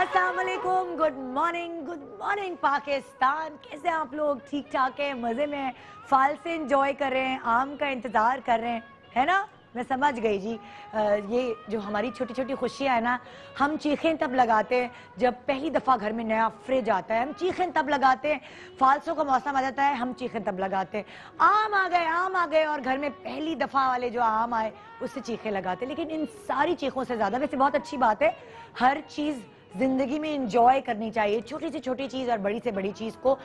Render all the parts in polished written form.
अस्सलाम वालेकुम, good morning Pakistan. कैसे आप लोग? ठीक ठाक है, मजे में हैं, फाल से एंजॉय कर रहे हैं, आम का इंतजार कर रहे हैं, है ना? मैं समझ गई जी। ये जो हमारी छोटी छोटी खुशियाँ है ना, हम चीखें तब लगाते हैं जब पहली दफ़ा घर में नया फ्रिज आता है, हम चीखें तब लगाते हैं। फालसों का मौसम आ जाता है, हम चीखें तब लगाते हैं। आम आ गए और घर में पहली दफ़ा वाले जो आम आए उससे चीखें लगाते हैं। लेकिन इन सारी चीखों से ज़्यादा, वैसे बहुत अच्छी बात है, हर चीज़ जिंदगी में इंजॉय करनी चाहिए। छोटी से छोटी चीज़ और बड़ी से बड़ी चीज़ को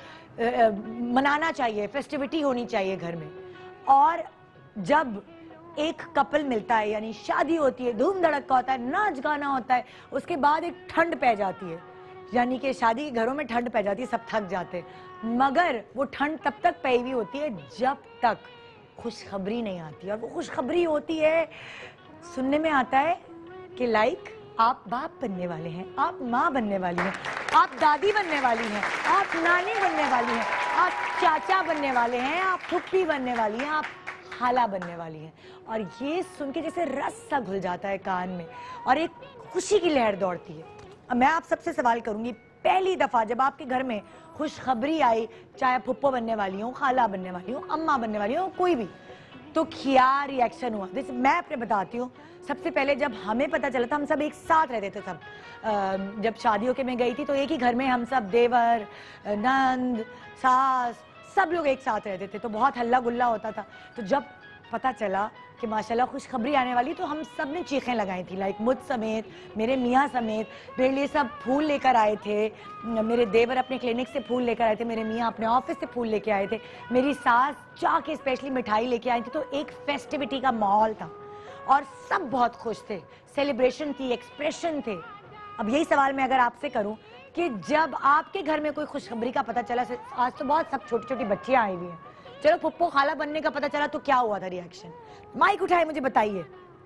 मनाना चाहिए, फेस्टिविटी होनी चाहिए घर में। और जब एक कपल मिलता है, यानी शादी होती है, धूम धड़का होता है, नाच गाना होता है, उसके बाद एक ठंड पै जाती है, यानी कि शादी के घरों में ठंड पै जाती है, सब थक जाते हैं। मगर वो ठंड तब तक पई हुई होती है जब तक खुशखबरी नहीं आती। और वो खुशखबरी होती है, सुनने में आता है कि लाइक आप बाप बनने वाले हैं, आप माँ बनने वाली हैं, आप दादी बनने वाली हैं, आप नानी बनने वाली हैं, आप चाचा बनने वाले हैं, आप फुप्पी बनने वाली हैं, आप खाला बनने वाली हैं। और ये सुन के जैसे रस सा घुल जाता है कान में और एक खुशी की लहर दौड़ती है। अब मैं आप सबसे सवाल करूंगी, पहली दफा जब आपके घर में खुशखबरी आई, चाहे फुप्पो बनने वाली हो, खाला बनने वाली हो, अम्मा बनने वाली हो, कोई भी, तो क्या रिएक्शन हुआ? जैसे मैं अपने बताती हूँ, सबसे पहले जब हमें पता चला था, हम सब एक साथ रहते थे सब। जब शादियों के में गई थी तो एक ही घर में हम सब, देवर, नंद, सास, सब लोग एक साथ रहते थे, तो बहुत हल्ला गुल्ला होता था। तो जब पता चला कि माशाल्लाह खुशखबरी आने वाली, तो हम सब ने चीखें लगाई थी, लाइक मुझ समेत, मेरे मियाँ समेत। मेरे लिए सब फूल लेकर आए थे, मेरे देवर अपने क्लिनिक से फूल लेकर आए थे, मेरे मियाँ अपने ऑफिस से फूल लेके आए थे, मेरी सास चाह के स्पेशली मिठाई लेके आई थी। तो एक फेस्टिविटी का माहौल था और सब बहुत खुश थे, सेलिब्रेशन थी, एक्सप्रेशन थे। अब यही सवाल मैं अगर आपसे करूं कि जब आपके घर में कोई खुशखबरी का पता चला, आज तो बहुत सब छोटी छोटी बच्चियां आई हुई हैं, चलो पुप्पो खाला बनने का पता चला, तो क्या हुआ था रिएक्शन? माइक उठाए, मुझे बताइए,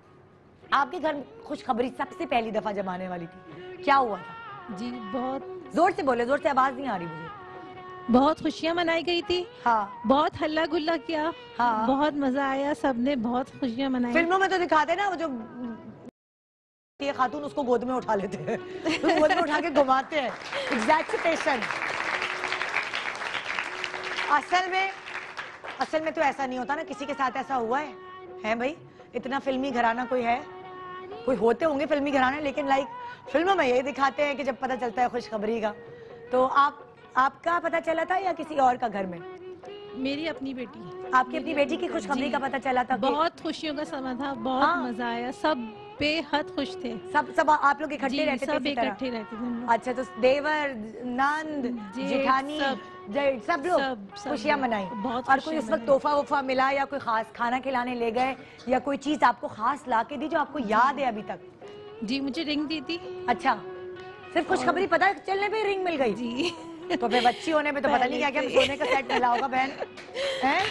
आपके घर खुशखबरी सबसे पहली दफा जब आने वाली थी, क्या हुआ था? जी बहुत जोर से बोले, जोर से आवाज नहीं आ रही मुझे। बहुत खुशियां मनाई गई थी। हाँ, बहुत हल्ला गुल्ला किया। हाँ, बहुत मजा आया, सबने बहुत खुशियां मनाई। फिल्मों में तो दिखाते ना, वो जो ये खातून उसको गोद में उठा लेते हैं, तो गोद में उठा के घुमाते हैं, एग्जैक्सिटेशन। असल में तो ऐसा नहीं होता ना, किसी के साथ ऐसा हुआ है भाई? इतना फिल्मी घराना कोई है? कोई होते होंगे फिल्मी घराने, लेकिन लाइक फिल्मों में यही दिखाते हैं कि जब पता चलता है खुशखबरी का। तो आपका पता चला था या किसी और का घर में? मेरी अपनी बेटी। आपकी अपनी बेटी की खुशखबरी का पता चला था? बहुत खुशियों का समय था, बहुत मजा आया, सब बेहद खुश थे। सब आप लोग इकट्ठे रहते थे? सब इकट्ठे रहते थे। अच्छा, तो देवर, नंद, जेठानी, सब लोग खुशियां मनाई। और कोई उस वक्त तोहफा वोफा मिला या कोई खास खाना खिलाने ले गए या कोई चीज आपको खास ला के दी जो आपको याद है अभी तक? जी, मुझे रिंग दी थी। अच्छा, सिर्फ खुशखबरी पता चलने पे रिंग मिल गई? जी। तो फिर बच्ची होने में तो पता नहीं क्या क्या सोने का सेट मिला होगा बहन, हैं?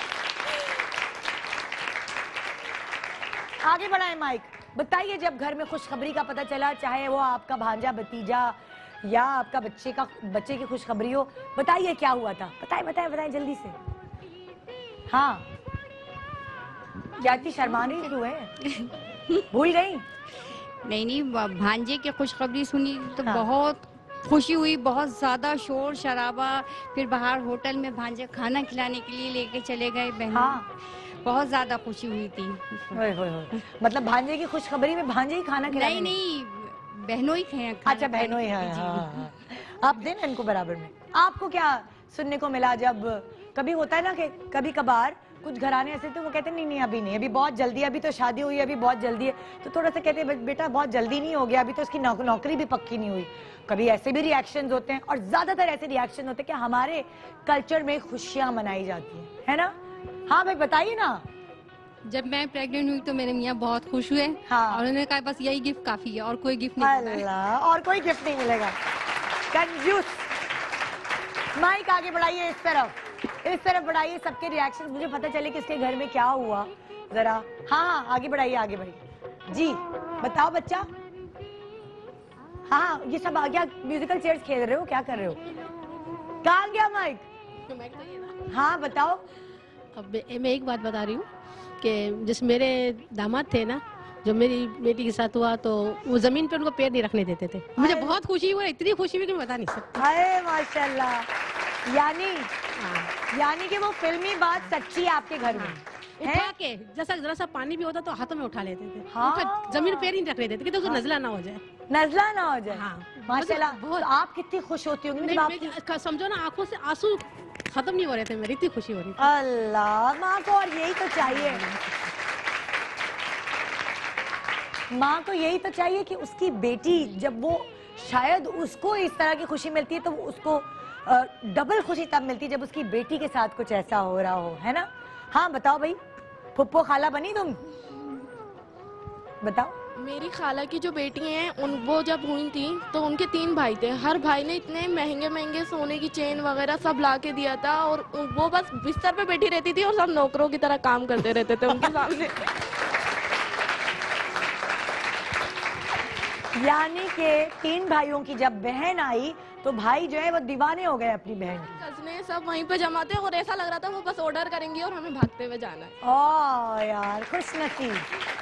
आगे बढ़ाएं माइक, बताइए, जब घर में खुशखबरी का पता चला, चाहे वो आपका भांजा भतीजा या आपका बच्चे की खुशखबरी हो, बताइए क्या हुआ था? बताएं जल्दी से। हाँ, क्या इतनी शर्मा रही क्यों है? भूल गई? नहीं, भांजे की खुशखबरी सुनी तो बहुत खुशी हुई, बहुत ज्यादा शोर शराबा। फिर बाहर होटल में भांजे खाना खिलाने के लिए लेके चले गए बहन। हाँ, बहुत ज्यादा खुशी हुई थी। मतलब भांजे की खुशखबरी में भांजे ही खाना खिलाने? नहीं, बहनों ही खाना। अच्छा, बहनों ही है। हाँ। आप देना इनको बराबर में। आपको क्या सुनने को मिला? जब कभी होता है ना कि कभी कभार कुछ घराने ऐसे तो वो कहते नहीं अभी नहीं, अभी बहुत जल्दी, अभी तो शादी हुई है, अभी बहुत जल्दी है, तो थोड़ा सा कहते हैं बेटा बहुत जल्दी नहीं हो गया, अभी तो उसकी नौकरी भी पक्की नहीं हुई। कभी ऐसे भी रिएक्शंस होते हैं और ज्यादातर ऐसे रिएक्शन होते हैं कि हमारे कल्चर में खुशियां मनाई जाती है ना? हाँ भाई, बताइए ना। जब मैं प्रेग्नेंट हुई तो मेरे मियाँ बहुत खुश हुए। हाँ। और उन्होंने कहा बस यही गिफ्ट काफी है और कोई गिफ्ट नहीं मिलेगा। और कोई गिफ्ट नहीं मिलेगा, कंजूस। माइक आगे बढ़ाइए, इस तरफ बढ़ाइए, सबके रिएक्शन मुझे पता चले किसके घर में क्या हुआ जरा। हाँ, आगे बढ़ाइए जी, बताओ बच्चा। हाँ, ये सब आ गया, म्यूजिकल चेयर्स खेल रहे हो, क्या कर रहे हो? कहाँ गया माइक? हाँ बताओ। अब मैं एक बात बता रही हूँ कि जिस मेरे दामाद थे ना, जो मेरी बेटी के साथ हुआ तो वो जमीन पे उनको पैर नहीं रखने देते थे। मुझे बहुत खुशी हुई, इतनी खुशी हुई कि मैं बता नहीं सकती। हाय माशाल्लाह। यानी कि वो फिल्मी बात सच्ची है आपके घर में। उठा के जैसा जरा सा पानी भी होता तो हाथों में उठा लेते थे। हाँ। जमीन पैर नहीं रखने देते कि तो नजला ना हो जाए। नजला ना हो जाए। हाँ। माशाल्लाह। बहुत। तो आप कितनी खुश होती होंगी? समझो ना, आंखों से आंसू खत्म नहीं हो रहे थे मेरी, इतनी खुशी हो रही थी। अल्लाह, माँ को और यही तो चाहिए। माँ को यही तो चाहिए कि उसकी बेटी जब वो शायद उसको इस तरह की खुशी मिलती है तो उसको डबल खुशी तब मिलती है जब उसकी बेटी के साथ कुछ ऐसा हो रहा हो, है ना? हाँ बताओ भाई, फुप्पो खाला बनी तुम? बताओ। मेरी खाला की जो बेटी हैं वो जब हुई थी तो उनके 3 भाई थे। हर भाई ने इतने महंगे महंगे सोने की चेन वगैरह सब ला के दिया था और वो बस बिस्तर पे बैठी रहती थी और सब नौकरों की तरह काम करते रहते थे उनके सामने। यानी कि 3 भाइयों की जब बहन आई तो भाई जो है वो दीवाने हो गए अपनी बहन की। कसने सब वहीं पे जमा थे और ऐसा लग रहा था वो बस ऑर्डर करेंगी और हमें भागते हुए जाना है। ओह यार, खुश नसीब,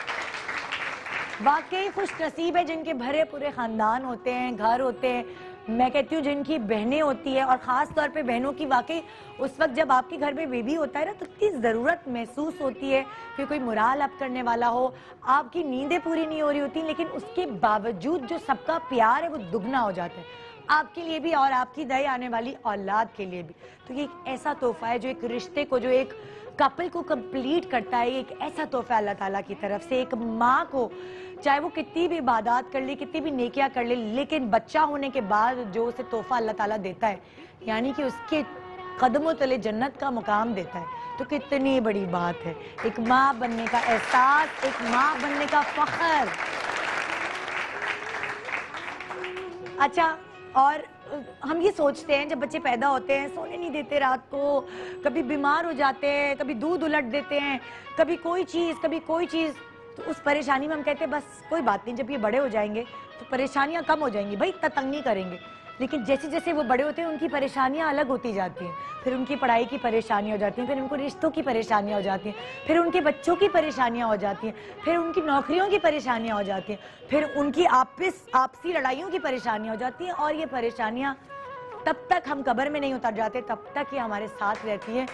वाकई खुश नसीब है जिनके भरे पूरे खानदान होते हैं, घर होते हैं। मैं कहती हूँ जिनकी बहनें होती है और खास तौर पे बहनों की वाकई उस वक्त जब आपके घर में बेबी होता है ना तो इतनी ज़रूरत महसूस होती है कि कोई मुराल अप करने वाला हो। आपकी नींदें पूरी नहीं हो रही होती लेकिन उसके बावजूद जो सबका प्यार है वो दुगना हो जाता है आपके लिए भी और आपकी नई आने वाली औलाद के लिए भी। तो ये एक ऐसा तोहफा है जो एक रिश्ते को, जो एक कपल को कंप्लीट करता है। एक ऐसा तोहफा अल्लाह ताला की तरफ से एक माँ को, चाहे वो कितनी भी इबादत कर ले, कितनी भी नेकियां कर ले, लेकिन बच्चा होने के बाद जो उसे तोहफा अल्लाह ताला देता है यानी कि उसके कदमों तले जन्नत का मुकाम देता है, तो कितनी बड़ी बात है। एक माँ बनने का एहसास, एक माँ बनने का फख्र। अच्छा, और हम ये सोचते हैं जब बच्चे पैदा होते हैं, सोने नहीं देते रात को, कभी बीमार हो जाते हैं, कभी दूध उलट देते हैं, कभी कोई चीज़, तो उस परेशानी में हम कहते हैं बस कोई बात नहीं, जब ये बड़े हो जाएंगे तो परेशानियां कम हो जाएंगी, भाई इतना तंग नहीं करेंगे। लेकिन जैसे जैसे वो बड़े होते हैं उनकी परेशानियां अलग होती जाती हैं। फिर उनकी पढ़ाई की परेशानी हो जाती है, फिर उनको रिश्तों की परेशानियां हो जाती हैं, फिर उनके बच्चों की परेशानियां हो जाती हैं, फिर उनकी नौकरियों की परेशानियां हो जाती हैं, फिर उनकी आपसी लड़ाइयों की परेशानियां हो जाती हैं। और ये परेशानियां तब तक हम कब्र में नहीं उतर जाते, तब तक ये हमारे साथ रहती हैं,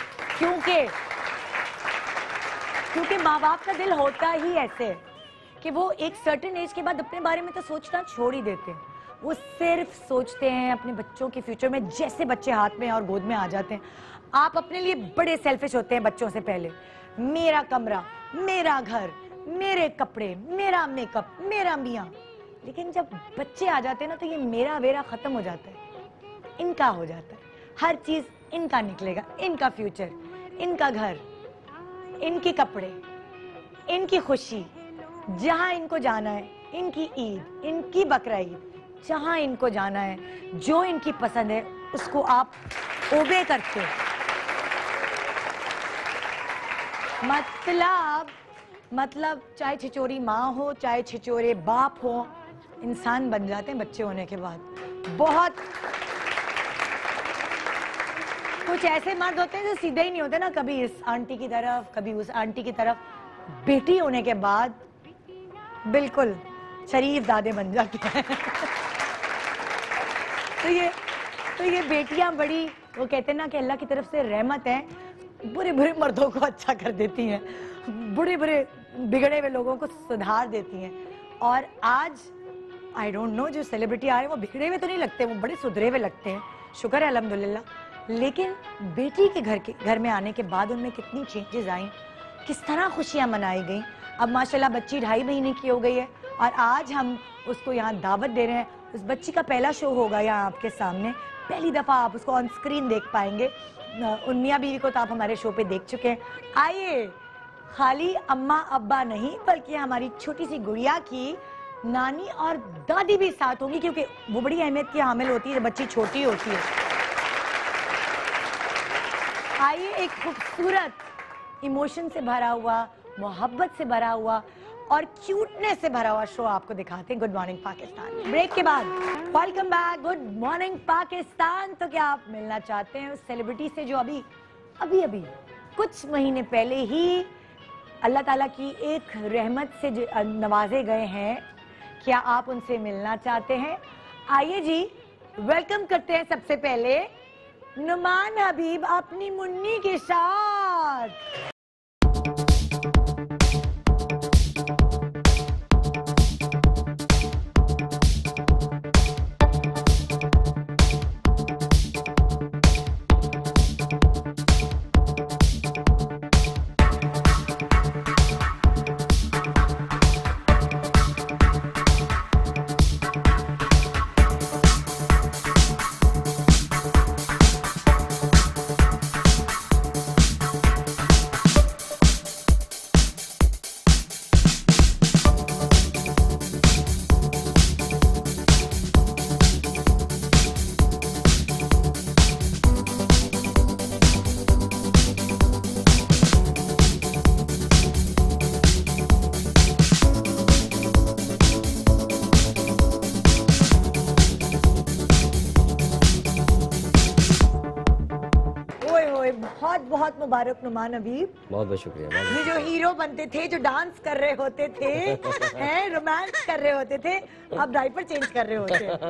क्योंकि माँ बाप का दिल होता ही ऐसे है कि वो एक सर्टेन एज के बाद अपने बारे में तो सोचना छोड़ ही देते हैं। वो सिर्फ सोचते हैं अपने बच्चों के फ्यूचर में। जैसे बच्चे हाथ में और गोद में आ जाते हैं, आप अपने लिए बड़े सेल्फिश होते हैं बच्चों से पहले। मेरा कमरा, मेरा घर, मेरे कपड़े, मेरा मेकअप, मेरा मियाँ। लेकिन जब बच्चे आ जाते हैं ना तो ये मेरा वेरा खत्म हो जाता है, इनका हो जाता है। हर चीज इनका निकलेगा, इनका फ्यूचर, इनका घर, इनके कपड़े, इनकी खुशी, जहां इनको जाना है, इनकी ईद, इनकी बकरा ईद, जहां इनको जाना है, जो इनकी पसंद है उसको आप ओबे करते हो। मतलब चाहे छिचोरी माँ हो, चाहे छिचोरे बाप हो, इंसान बन जाते हैं बच्चे होने के बाद। बहुत कुछ ऐसे मर्द होते हैं जो सीधे ही नहीं होते ना, कभी इस आंटी की तरफ, कभी उस आंटी की तरफ। बेटी होने के बाद बिल्कुल शरीफ दादे बन जाते हैं। तो ये बेटियां बड़ी, वो कहते हैं ना कि अल्लाह की तरफ से रहमत है, बुरे बुरे मर्दों को अच्छा कर देती हैं, बुरे बुरे बिगड़े हुए लोगों को सुधार देती हैं। और आज आई डोंट नो, जो सेलिब्रिटी आए वो बिगड़े हुए तो नहीं लगते, वो बड़े सुधरे हुए लगते हैं, शुक्र है अल्हम्दुलिल्लाह। लेकिन बेटी के घर में आने के बाद उनमें कितनी चेंजेस आई, किस तरह खुशियां मनाई गई। अब माशाल्लाह बच्ची 2.5 महीने की हो गई है और आज हम उसको यहाँ दावत दे रहे हैं। उस बच्ची का पहला शो होगा यहाँ आपके सामने, पहली दफ़ा आप उसको ऑन स्क्रीन देख पाएंगे। उन मियाँ बीवी को तो आप हमारे शो पे देख चुके हैं। आइए, खाली अम्मा अब्बा नहीं बल्कि हमारी छोटी सी गुड़िया की नानी और दादी भी साथ होंगी, क्योंकि वो बड़ी अहमियत की हामिल होती है जब बच्ची छोटी होती है। आइए, एक खूबसूरत इमोशन से भरा हुआ, मोहब्बत से भरा हुआ और क्यूटनेस से भरा हुआ शो आपको दिखाते हैं गुड मॉर्निंग पाकिस्तान। ब्रेक के बाद welcome back good morning Pakistan. तो क्या आप मिलना चाहते हैं उस सेलिब्रिटी से जो अभी कुछ महीने पहले ही अल्लाह ताला की एक रहमत से नवाजे गए हैं। क्या आप उनसे मिलना चाहते हैं? आइए जी, वेलकम करते हैं सबसे पहले नुमान हबीब अपनी मुन्नी के साथ। बहुत बहुत मुबारक नुमान हबीब। बहुत बहुत शुक्रिया। ये जो हीरो बनते थे, जो डांस कर रहे होते थे, हैं रोमांस कर रहे होते थे, अब डायपर चेंज कर रहे होते हैं।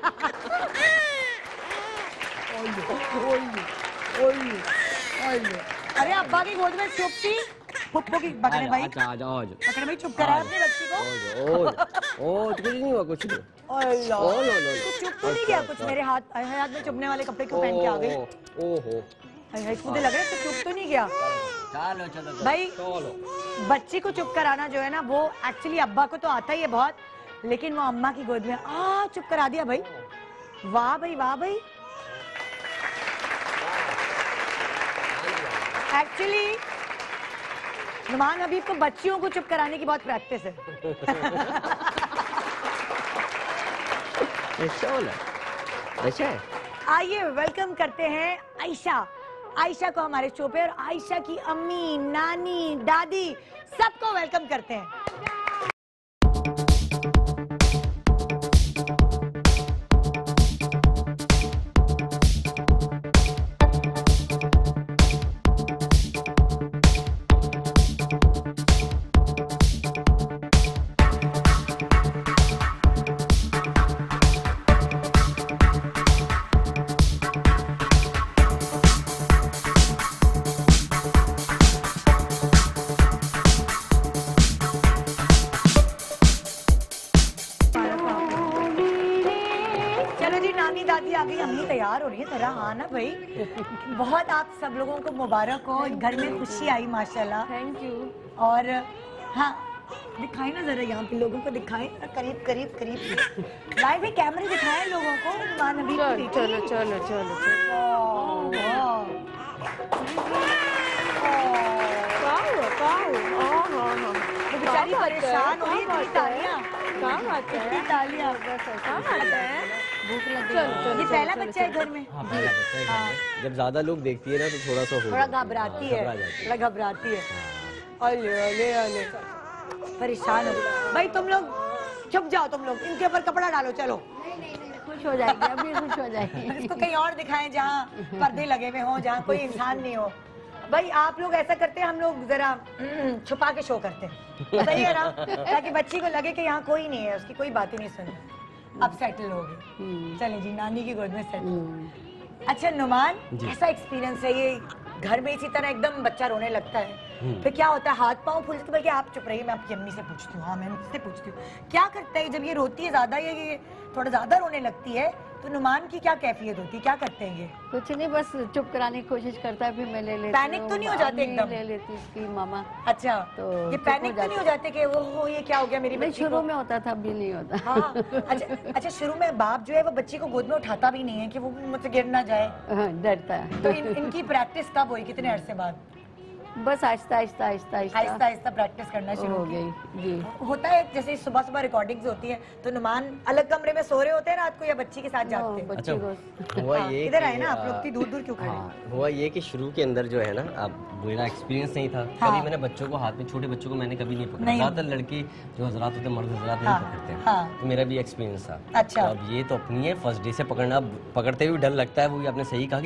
अरे अब्बा की गोद में चुपती पुप्पो की पकड़े भाई, पकड़े भाई, चुप करा अपनी बच्ची को। कुछ नहीं हुआ, कुछ नहीं। चुप तो नहीं गया कुछ? मेरे हाथ में चुभने वाले कपड़े क्यों पहन के आ गई? ओहो, मुझे लग रहा है तो चुप तो नहीं गया। चलो भाई बच्ची को चुप कराना जो है ना, वो एक्चुअली अब्बा को तो आता ही है बहुत, लेकिन वो अम्मा की गोद में चुप करा दिया भाई। वाह भाई, वाह भाई। एक्चुअली नुमान हबीब को बच्चियों को चुप कराने की बहुत प्रैक्टिस है। अच्छा, आइए वेलकम करते हैं आयशा। आयशा को हमारे शो पे, और आयशा की अम्मी, नानी, दादी, सबको वेलकम करते हैं। दादी आ गई, अम्मी तैयार हो रही है जरा। हाँ ना भाई, बहुत आप सब लोगों को मुबारक हो, घर में खुशी आई माशाल्लाह। Thank you. और हाँ, दिखाए ना जरा, यहाँ पे लोगों को दिखाए, करीब करीब करीब लाइव भी कैमरे दिखाए लोगों को। नुमान हबीब की चलो चलो चलो बेचारी परेशान हो रही है। तालियां, तालियां। भूख लग गई। ये पहला बच्चा है घर में। जब ज्यादा लोग देखती है ना तो थोड़ा घबराती है, थोड़ा घबराती है। अले परेशान हो भाई। तुम लोग चुप जाओ, तुम लोग इनके ऊपर कपड़ा डालो। चलो खुश हो जाएगी, अभी खुश हो जाएगी। इसको कहीं और दिखाएं जहाँ पर्दे लगे हुए हों, जहाँ कोई इंसान नहीं हो। भाई आप लोग ऐसा करते हैं, हम लोग जरा छुपा के शो करते हैं, सही है ना, ताकि बच्ची को लगे कि यहाँ कोई नहीं है, उसकी कोई बात ही नहीं सुनी। अब सेटल हो गए, चले जी नानी की गोद में सेटल। अच्छा नुमान, ऐसा एक्सपीरियंस है ये, घर में इसी तरह एकदम बच्चा रोने लगता है, फिर क्या होता है? हाथ पाँव फूलते? बल्कि आप चुप रहिए, मैं आपकी अम्मी से पूछती हूँ। हाँ, मैं मुझसे पूछती हूँ, क्या करता है जब ये रोती है ज्यादा, ये थोड़ा ज्यादा रोने लगती है, तो नुमान की क्या कैफियत होती है, क्या करते हैं ये? कुछ नहीं, बस चुप कराने की कोशिश करता है, फिर मैं ले लेती। पैनिक तो नहीं हो जाते एकदम? ले लेती इसकी मामा। अच्छा, तो ये पैनिक तो नहीं हो जाते कि वो ये क्या हो गया मेरी बच्ची को? शुरू में होता था, अभी नहीं होता। हाँ, अच्छा शुरू में बाप जो है वो बच्ची को गोद में उठाता भी नहीं है कि वो मुझसे गिर ना जाए, डरता है। तो इनकी प्रैक्टिस कब हुई, कितने अरसे बाद? बस आहिस्ता आहिस्ता आहिस्ता आहिस्ता आहिस्ता प्रैक्टिस करना शुरू हो गई जी। होता है जैसे सुबह सुबह रिकॉर्डिंग्स होती है, तो नुमान अलग कमरे में सो रहे होते हैं रात को, या बच्ची के साथ जागते हैं? अच्छा, हुआ ये इधर आए ना आप लोग, की दूर दूर क्यों खड़े? हुआ ये कि शुरू के अंदर जो है ना, अब मेरा एक्सपीरियंस नहीं था, कभी मैंने बच्चों को हाथ में, छोटे बच्चों को मैंने कभी नहीं पकड़ा। ज्यादातर लड़की जो हजरात होते हैं, मर्द हजरात नहीं पकड़ते हैं, तो मेरा भी एक्सपीरियंस था। अच्छा, अब ये तो अपनी है, फर्स्ट डे से पकड़ना, पकड़ते हुए डर लगता है। वो आपने सही कहा कि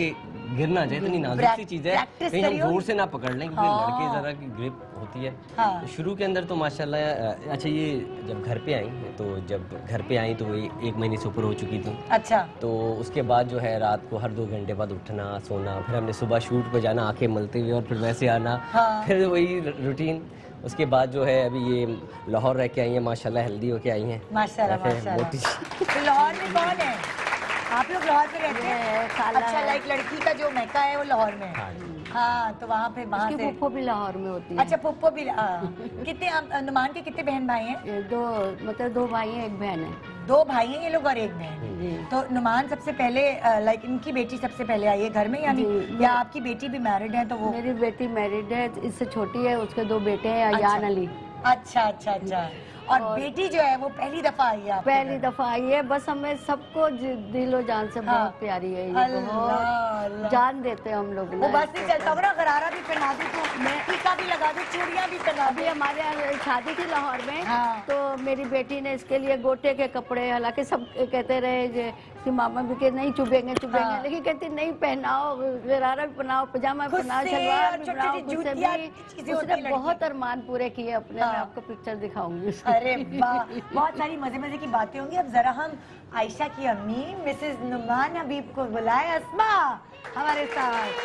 गिरना चाहिए, इतनी नाजुक सी चीज है कहीं हम जोर से ना पकड़ लें, क्योंकि लड़के जरा की ग्रिप होती है। तो शुरू के अंदर तो माशाल्लाह। अच्छा, ये जब घर पे आई तो वो 1 महीने से ऊपर हो चुकी थी। अच्छा। तो उसके बाद जो है रात को हर 2 घंटे बाद उठना सोना, फिर हमने सुबह शूट पे जाना आंखें मलते हुए और फिर वैसे आना, फिर वही रूटीन। उसके बाद जो है अभी ये लाहौर रह के आई है माशाल्लाह, हेल्दी होके आई हैं माशाल्लाह। तो लाहौर में कौन है? आप लोग लाहौर पे रहते हैं? अच्छा, लाइक लड़की का जो मैका है वो लाहौर में है। हाँ, तो वहाँ पे वहाँ से पुप्पो भी लाहौर में होती है। अच्छा, पुप्पो भी। कितने नुमान के कितने बहन भाई हैं? 2, मतलब 2 भाई हैं, 1 बहन है। 2 भाई हैं ये लोग और 1 बहन। तो नुमान सबसे पहले, लाइक इनकी बेटी सबसे पहले आई है घर में, यानी या आपकी बेटी भी मैरिड है? तो वो मेरी बेटी मैरिड है, इससे छोटी है, उसके 2 बेटे हैं, अयान अली। अच्छा अच्छा अच्छा। और बेटी जो है वो पहली दफा आई है? पहली दफा आई है। बस हमें सबको दिलो जान से बहुत प्यारी है ये, बहुत जान देते हैं हम लोग। वो बस नहीं चलता, बड़ा गरारा भी पहना दूं तो मैं टीका भी लगा दूं, चूड़ियां भी पहना दूं। हमारे यहाँ शादी थी लाहौर में, तो मेरी बेटी ने इसके लिए गोटे के कपड़े, हालांकि सब कहते रहे कि मामा भी के नहीं चुभेंगे, लेकिन कहती नहीं, पहनाओ, गरारा भी पहनाओ, पजामा पहनाओ, शलवार भी पहनाओ। उसने बहुत अरमान पूरे किए अपने। मैं आपको पिक्चर दिखाऊंगी। अरे वाह, बहुत सारी मजे मजे की बातें होंगी। अब जरा हम आयशा की अम्मी मिसेस नुमान हबीब को बुलाए, अस्मा हमारे साथ।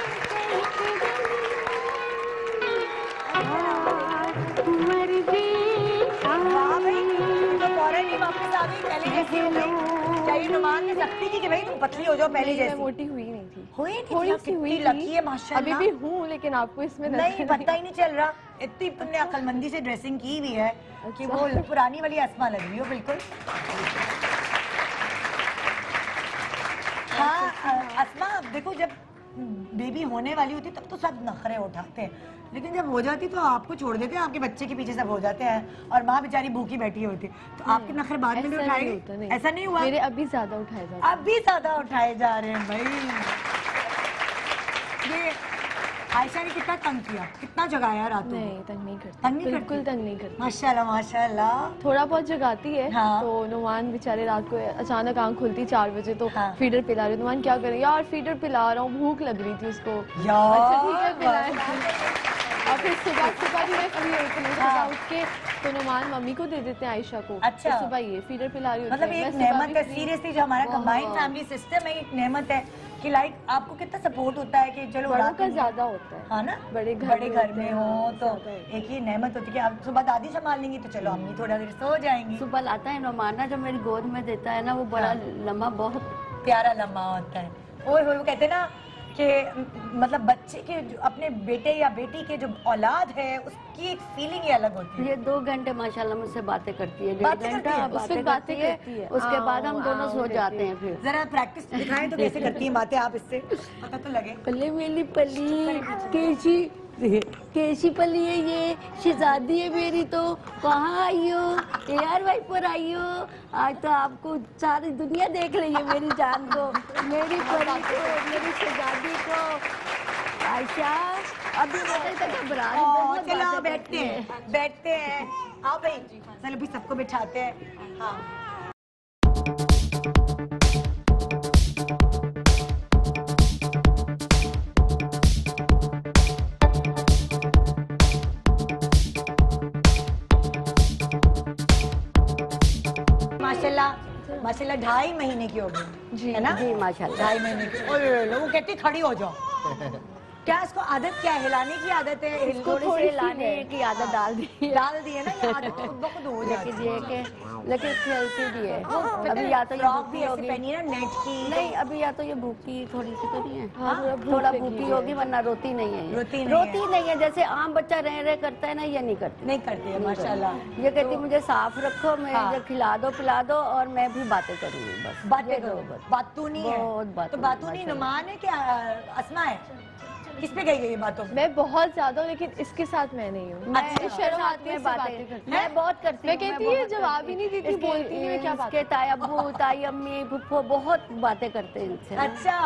वापस आ गई पहले जैसी हो गई। क्या ये नुमान ने सख्ती की कि भाई तुम पतली हो जाओ पहले जैसी? मोटी हुई नहीं थी, हुई थी, कितनी लकी है माशाल्लाह। अभी भी हूँ, लेकिन आपको इसमें नहीं पता ही नहीं चल रहा। इतनी तुमने अक्लमंदी से ड्रेसिंग की हुई है कि वो पुरानी वाली अस्मा लग रही हो बिल्कुल। हाँ अस्मा, देखो जब बेबी होने वाली होती तब तो सब नखरे उठाते हैं, लेकिन जब हो जाती तो आपको छोड़ देते हैं, आपके बच्चे के पीछे सब हो जाते हैं और माँ बेचारी भूखी बैठी होती। तो आपके नखरे बाद में भी उठाएंगे? ऐसा नहीं हुआ? मेरे अभी ज्यादा उठाए जा रहे हैं। अभी ज्यादा उठाए जा रहे हैं भाई। ये आयशा ने कितना तंग किया, कितना जगाया रात को? नहीं, तंग नहीं करती, तंग नहीं बिल्कुल तंग नहीं करती। माशाल्लाह माशाल्लाह। थोड़ा बहुत जगाती है। हाँ। तो नुमान बेचारे रात को अचानक आंख खुलती 4 बजे, तो फीडर पिला रही। नुमान क्या करे यार, फीडर पिला रहा हूँ, भूख लग रही थी उसको। अच्छा ठीक है, पिलाया। और फिर सुबह भी मैं फ्री होती हूँ, सुबह उठ के तो नुमान मम्मी को दे देते हैं आयशा को। अच्छा। तो सुबह ये फीडर पिला रही होती है। मतलब एक नेमत है सीरियसली, जो हमारा कंबाइंड फैमिली सिस्टम है, एक नेमत है कि लाइक आपको कितना सपोर्ट होता है कि चलो बड़ों का ज्यादा होता है। हाँ ना, बड़े घर में हो तो एक ही नेमत होती है कि आप सुबह दादी संभाल लेंगी तो चलो अम्मी थोड़ा देर सो जाएंगी। सुबह लाता है नुमान जब मेरी गोद में देता है ना, वो बड़ा लम्हा, बहुत प्यारा लम्हा होता है। ओए वो कहते ना कि मतलब बच्चे के अपने बेटे या बेटी के जो औलाद है उसकी एक फीलिंग ही अलग होती है। ये 2 घंटे माशाल्लाह मुझसे बातें करती है, बातें करती है। उसके बाद हम दोनों सो जाते हैं। फिर जरा प्रैक्टिस दिखाएं तो कैसे करती है बातें, आप इससे पता तो लगे। पल्ले मेरी पली कैसी पली है ये, शहजादी है मेरी। तो कहाँ आई हो? ARY पर आई हो? आज तो आपको सारी दुनिया देख रही है, मेरी जान को, मेरी पली को, मेरी शहजादी को। आयशा अभी तक घबरा रही। चलो बैठते हैं। आओ भाई, चलो भी सबको बिठाते हैं। हाँ माशाल्लाह 2.5 महीने की हो गई जी, है ना? जी माशाल्लाह 2.5 महीने की। और वो कहती खड़ी हो जाओ। क्या इसको आदत, क्या हिलाने की आदत है? इसको थोड़ी हिलाने की आदत डाल दी है ना, ये आदत खुद ब खुद हो जाती है। लेकिन खेलती भी है। अभी या तो ये भूखी होगी, ना नेट की नहीं, अभी या तो ये भूखी थोड़ी सी तो नहीं है, थोड़ा भूखी होगी, वरना रोती नहीं है। रोती नहीं है। जैसे आम बच्चा रह करता है ना, ये नहीं करती है माशाल्लाह। ये कहती मुझे साफ रखो, मैं खिला दो पिला दो और मैं भी बातें करूँगी। बस बातें करो, बातूनी है। तो बातूनी नुमान है क्या अस्मा है? किस पे गई ये बातों? मैं बहुत ज्यादा हूँ, लेकिन इसके साथ मैं नहीं हूँ। मैं शर्म आती है बातें करती, मैं बहुत करती हूँ। मैं कहती है जवाब ही नहीं देती, बोलती नहीं, मैं क्या बात। ताई अब्बू, ताई अम्मी, फुफ्फो बहुत बातें करते हैं इनसे। अच्छा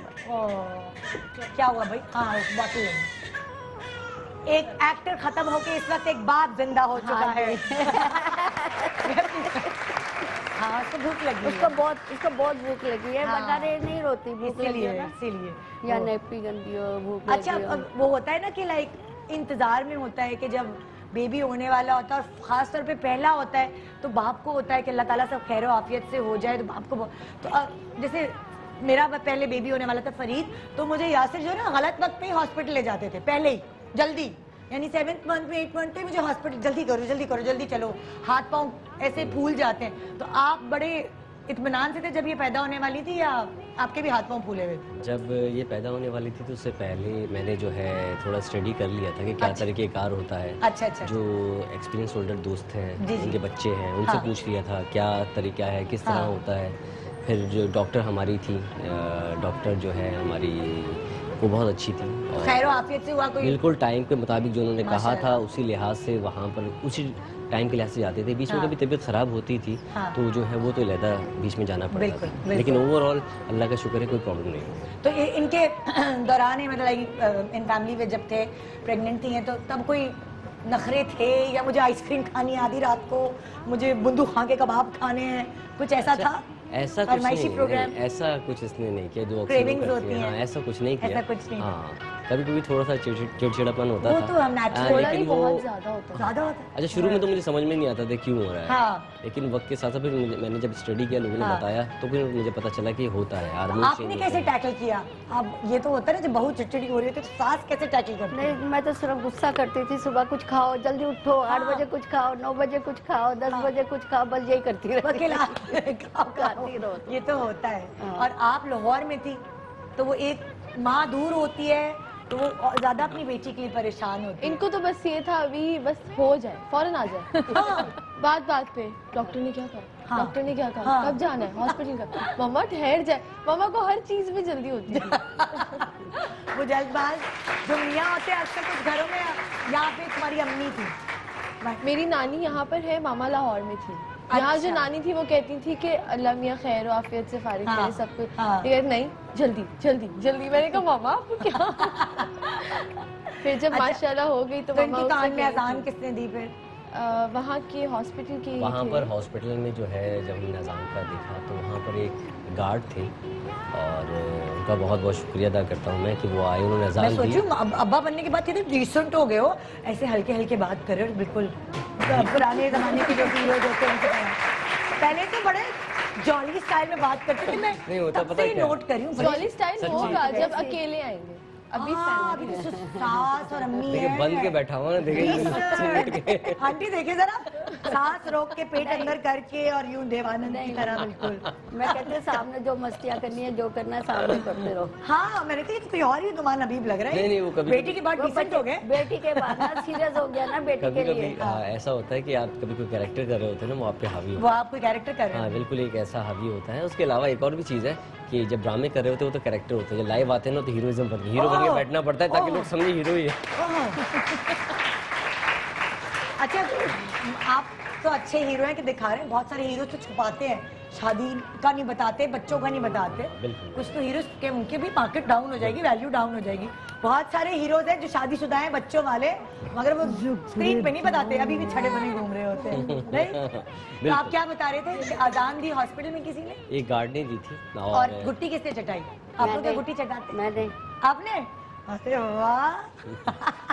क्या हुआ भाई? हाँ बात है, एक एक्टर खत्म होके इस वक्त एक बाप जिंदा हो चुका है। हाँ उसको भूख लगी, उसको बहुत भूख लगी है, वरना नहीं रोती, भूख लगी है ना, इसीलिए या नेपी गंदी हो, भूख अच्छा वो होता है ना कि लाइक इंतजार में होता है कि जब बेबी होने वाला होता है और खास तौर पे पहला होता है तो बाप को होता है कि अल्लाह ताला सब खैर आफियत से हो जाए, तो बाप को तो जैसे मेरा पहले बेबी होने वाला था फरीद, तो मुझे यासिर जो है ना गलत वक्त पे ही हॉस्पिटल ले जाते थे, पहले ही जल्दी, यानी 7th मंथ में 8th मंथ पे मुझे हॉस्पिटल जल्दी करो जल्दी चलो, हाथ पाँव ऐसे फूल जाते हैं। तो आप बड़े इत्मीनान से थे जब ये पैदा होने वाली थी या आपके भी हाथ पाँव फूले हुए थे? जब ये पैदा होने वाली थी तो उससे पहले मैंने जो है थोड़ा स्टडी कर लिया था कि क्या तरीके कार होता है। अच्छा। जो एक्सपीरियंस होल्डर दोस्त हैं, उनके बच्चे हैं, उनसे हाँ। पूछ लिया था क्या तरीका है, किस तरह होता है। फिर जो डॉक्टर हमारी थी, डॉक्टर जो है हमारी वो बहुत अच्छी थी, खैर आफियत से हुआ कोई? बिल्कुल टाइम के मुताबिक जो उन्होंने कहा था उसी लिहाज से वहाँ पर उसी टाइम के लिहाज से जाते थे। बीच में कभी तबीयत खराब होती थी तो जो है वो तो लहदा बीच में जाना पड़ता था, लेकिन ओवरऑल अल्लाह का शुक्र है कोई प्रॉब्लम नहीं। तो इनके दौरान ही मतलब इन फैमिली में जब थे, प्रेग्नेंट थी हैं, तो तब कोई नखरे थे या मुझे आइसक्रीम खानी आधी रात को, मुझे बुंदू खां के कबाब खाने हैं, कुछ ऐसा था? ऐसा कुछ नहीं, ऐसा कुछ इसने नहीं किया जो क्रेविंग्स होती हैं। हाँ, ऐसा कुछ नहीं किया, ऐसा कुछ नहीं। हाँ कभी कभी थोड़ा सा चिड़चिड़ापन होता था, वो तो हम नेचुरल, लेकिन वो ज्यादा होता है। अच्छा शुरू में तो मुझे समझ में नहीं आता था क्यों हो रहा है, हाँ। लेकिन वक्त के साथ साथ फिर मैंने जब स्टडी किया, लोगों ने बताया तो फिर मुझे पता चला कि होता है। आपने कैसे टैकल किया? अब ये तो होता है ना जब बहुत चिड़चिड़ी हो रही है तो सास कैसे टैकल करती है? नहीं, मैं तो सिर्फ गुस्सा करती थी, सुबह कुछ खाओ, जल्दी उठो, 8 बजे कुछ खाओ, 9 बजे कुछ खाओ, 10 बजे कुछ खाओ, बस यही करती रहती। ये तो होता है। और आप लाहौर में थी तो वो एक माँ दूर होती है तो वो ज्यादा अपनी बेटी के लिए परेशान होती है। इनको तो बस ये था अभी बस हो जाए, फौरन आ जाए। बात पे डॉक्टर ने क्या कहा, डॉक्टर ने क्या कहा, कब जाना है हॉस्पिटल का, मम्मा ठहर जाए। मम्मा को हर चीज में जल्दी होती है। वो जल्दबाज जो मियाँ होते हैं अक्सर कुछ घरों में। यहाँ पे तुम्हारी अम्मी थी? मेरी नानी यहाँ पर है, मामा लाहौर में थी। यहाँ जो नानी थी वो कहती थी कि अल्लाह मियाँ खैर आफियत से फारिग करे सब कुछ, नहीं जल्दी जल्दी जल्दी। मैंने कहा मामा आपको क्या? फिर जब माशाल्लाह हो गई तो मामा कान में अजान किसने दी? फिर वहाँ के हॉस्पिटल की, वहाँ पर हॉस्पिटल में जो है जब हमने अजान का देखा तो वहाँ पर एक गार्ड थे और उनका बहुत बहुत शुक्रिया अदा करता हूँ मैं कि वो आए, उन्होंने अजान दी। अब्बा बनने के बाद कितने डिसेंट हो गए हो, ऐसे हल्के हल्के बात कर रहे हो, बिल्कुल पुराने जमाने के जो हीरो होते हैं। पहले तो बड़े जॉली स्टाइल में बात करते थे, मैं नहीं होता, पता है नोट करी हूँ। जॉली स्टाइल होगा जब अकेले आएंगे, अभी सास और अम्मी है, बंद के बैठा हुआ ना, देखे आंटी देखे जरा, सांस रोक के पेट अंदर करके और यूं देवानंद की तरह बिल्कुल। मैं कहते सामने जो मस्तियाँ करनी है, जो करना है सामने करते रहो। हाँ मैंने कहा कोई और ही नोमान हबीब लग रहा है। नहीं वो कभी बेटी के बाद डिसेंट हो गए, बेटी के बाद ना सीरियस हो गया ना बेटी के लिए। ऐसा होता है कि आप कभी कोई कैरेक्टर कर रहे होते हैं ना, वो आप पे हावी वो आप कोई कैरेक्टर कर रहे हैं। हाँ बिल्कुल एक ऐसा हावी होता है। उसके अलावा एक और भी चीज़ है कि जब ड्रामे कर रहे होते हैं वो तो कैरेक्टर होते हैं, जब लाइव आते हैं ना तो हीरोइज्म बन के बैठना पड़ता है ताकि लोग समझे हीरो ही है। अच्छा आप तो अच्छे हीरो हैं कि दिखा रहे हैं, बहुत सारे हीरो तो छुपाते हैं, शादी का नहीं बताते, बच्चों का नहीं बताते। कुछ तो हीरो के उनके भी मार्केट डाउन हो जाएगी, वैल्यू डाउन हो जाएगी। बहुत सारे हीरोज हैं जो शादीशुदा हैं, बच्चों वाले, मगर वो स्क्रीन पे नहीं बताते, अभी भी छड़े बने घूम रहे होते हैं। नहीं तो आप क्या बता रहे थे? अजान दी हॉस्पिटल में किसी ने, एक गार्ड ने दी थी। और गुट्टी किसने चटाई? आप लोग तो गुट्टी चटाते? मैंने। आपने? अरे वाह।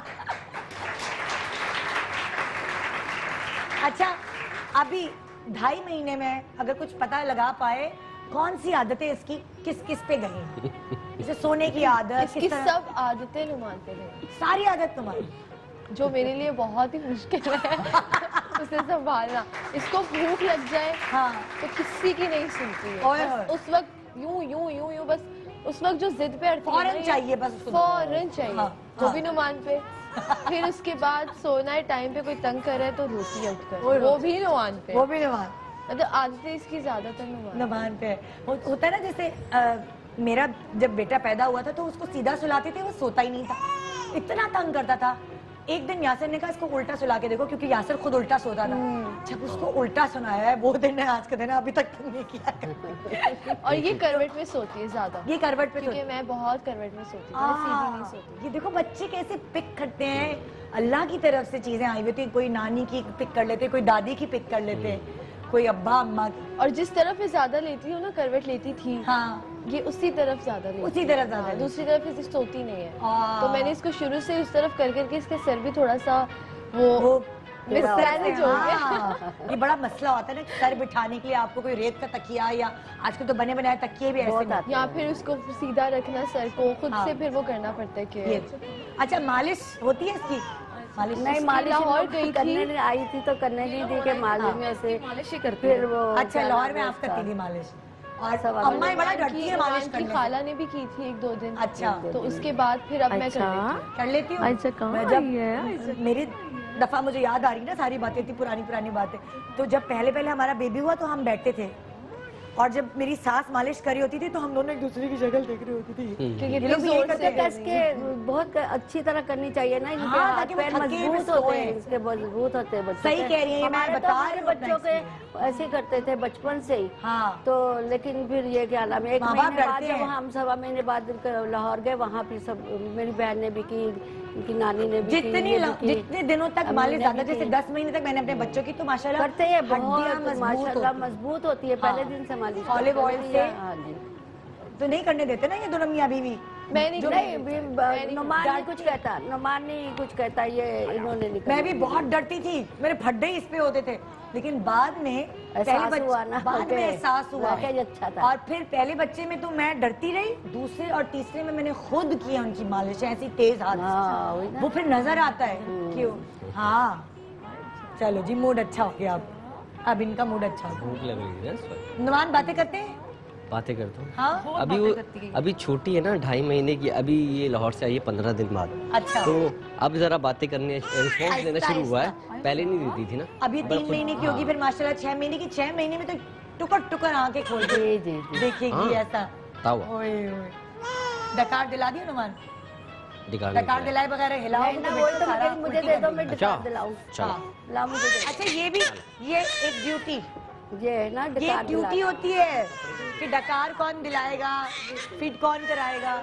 अच्छा अभी 2.5 महीने में अगर कुछ पता लगा पाए कौन सी आदतें इसकी किस किस पे गई? जैसे सोने की आदत, इसकी सब आदतें नुमान पे गई। सारी आदत तुम्हारी, जो मेरे लिए बहुत ही मुश्किल है उसे संभालना। इसको भूख लग जाए तो किसी की नहीं सुनती है। उस वक्त यूं बस उस वक्त जो जिद पे अड़ती है, फौरन चाहिए, बस फौरन चाहिए, वो भी नुमान पे। फिर उसके बाद सोना है टाइम पे, कोई तंग कर रहा है तो रोती है उठकर, वो भी नुमान पे, वो भी नुमान। मतलब आदतें इसकी ज्यादातर नुमान पे होता है ना। जैसे मेरा जब बेटा पैदा हुआ था तो उसको सीधा सुलाते थे, वो सोता ही नहीं था, इतना तंग करता था। एक दिन यासिर ने कहा इसको उल्टा सुला के देखो, क्योंकि यासिर खुद उल्टा सोता था। जब उसको उल्टा सुनाया है, वो दिन है आज का दिन है, अभी तक नहीं किया। और ये करवट में सोती है ज्यादा, ये करवट पे, क्योंकि मैं बहुत करवट में सोती हूँ, सीधी नहीं सोती। ये देखो बच्चे कैसे पिक करते हैं, अल्लाह की तरफ से चीजें आई हुई थी। कोई नानी की पिक कर लेते, कोई दादी की पिक कर लेते, कोई अब्बा अम्मा की। और जिस तरफ मैं ज्यादा लेती हूँ ना, करवट लेती थी, हाँ, ये उसी तरफ ज्यादा लेती उसी तरफ ज्यादा हाँ, लेती। दूसरी तरफ इसे सोती नहीं है। तो मैंने इसको शुरू से उस तरफ कर करके इसका सर भी थोड़ा सा वो मिसमैनेज हो गया। ये बड़ा मसला होता है ना, सर बिठाने के लिए आपको कोई रेत का तकिया या आजकल तो बने बनाए तकिए भी ऐसे आते हैं, या फिर उसको सीधा रखना सर को खुद से फिर वो करना पड़ता है कि। अच्छा, मालिश होती है इसकी? मालिश नहीं, मालिश लाहौर गई करने आई थी तो करने नहीं दी कि मालिश में से मालिश ही करती फिर वो। अच्छा, लाहौर में आप करती थी मालिश? और अम्मा बड़ा डरती है मालिश करने से। खाला ने भी की थी 1-2 दिन। अच्छा, तो उसके बाद फिर अब मैं कर लेती हूँ। मैं जब मेरी दफा मुझे याद आ रही ना सारी बातें थी, पुरानी बातें, तो जब पहले हमारा बेबी हुआ तो हम बैठते थे और जब मेरी सास मालिश करी होती थी तो हम दोनों एक दूसरे की शक्ल देख रही होती थी। ये लोग जोर से कस के बहुत अच्छी तरह करनी चाहिए ना, इनके हाथ पैर मजबूत होते हैं, इसके मजबूत होते हैं बच्चे। सही कह रही है, मैं बता रही हूं, बच्चों के ऐसे करते थे बचपन से ही। हाँ, तो लेकिन फिर ये क्या नाम है, 1 महीने बाद जब हम 1.25 महीने बाद लाहौर गए, वहाँ फिर सब मेरी बहन ने भी की, उनकी नानी ने भी जितने दिनों तक मालिश ज्यादा, जैसे 10 महीने तक मैंने अपने बच्चों की तो माशाल्लाह करते हैं, बहुत मजबूत होती है पहले दिन से मालिश। ऑलिव ऑयल से हाँ जी। तो नहीं करने देते ना ये दोनों मियाँ बीवी? नुमान नहीं कुछ कहता, नुमान नहीं कुछ कहता, ये इन्होंने नहीं। मैं भी बहुत डरती थी, मेरे फड्डे इस पे होते थे, लेकिन बाद में एहसास हुआ ना, बाद में एहसास हुआ अच्छा था। और फिर पहले बच्चे में तो मैं डरती रही, दूसरे और तीसरे में मैंने खुद किया उनकी मालिश ऐसी तेज हाथ से, वो फिर नजर आता है क्यों। हाँ, चलो जी, मूड अच्छा हो गया अब इनका मूड अच्छा हो गया। भूख लग रही है। नुमान बातें करते हैं? बातें करता हूँ। हाँ, अभी छोटी है ना, 2.5 महीने की, अभी ये लाहौर से आई है 15 दिन बाद। अच्छा, तो अब जरा बातें करने, रिस्पॉन्स देना शुरू हुआ है, पहले नहीं देती थी ना। अभी 3 महीने की होगी, फिर माशाल्लाह 6 महीने की। 6 महीने में तो टुकर आंखें खोल के देखेगी ऐसा। डकार दिला दिया नुमान? डकार दिलाए बगैर हिलाओ तो मुझे दे दो, मैं डकार दिलाऊं। अच्छा, ये भी ये एक ड्यूटी, ये है ना, ये ड्यूटी होती है कि डकार कौन दिलाएगा, फीड कौन कराएगा।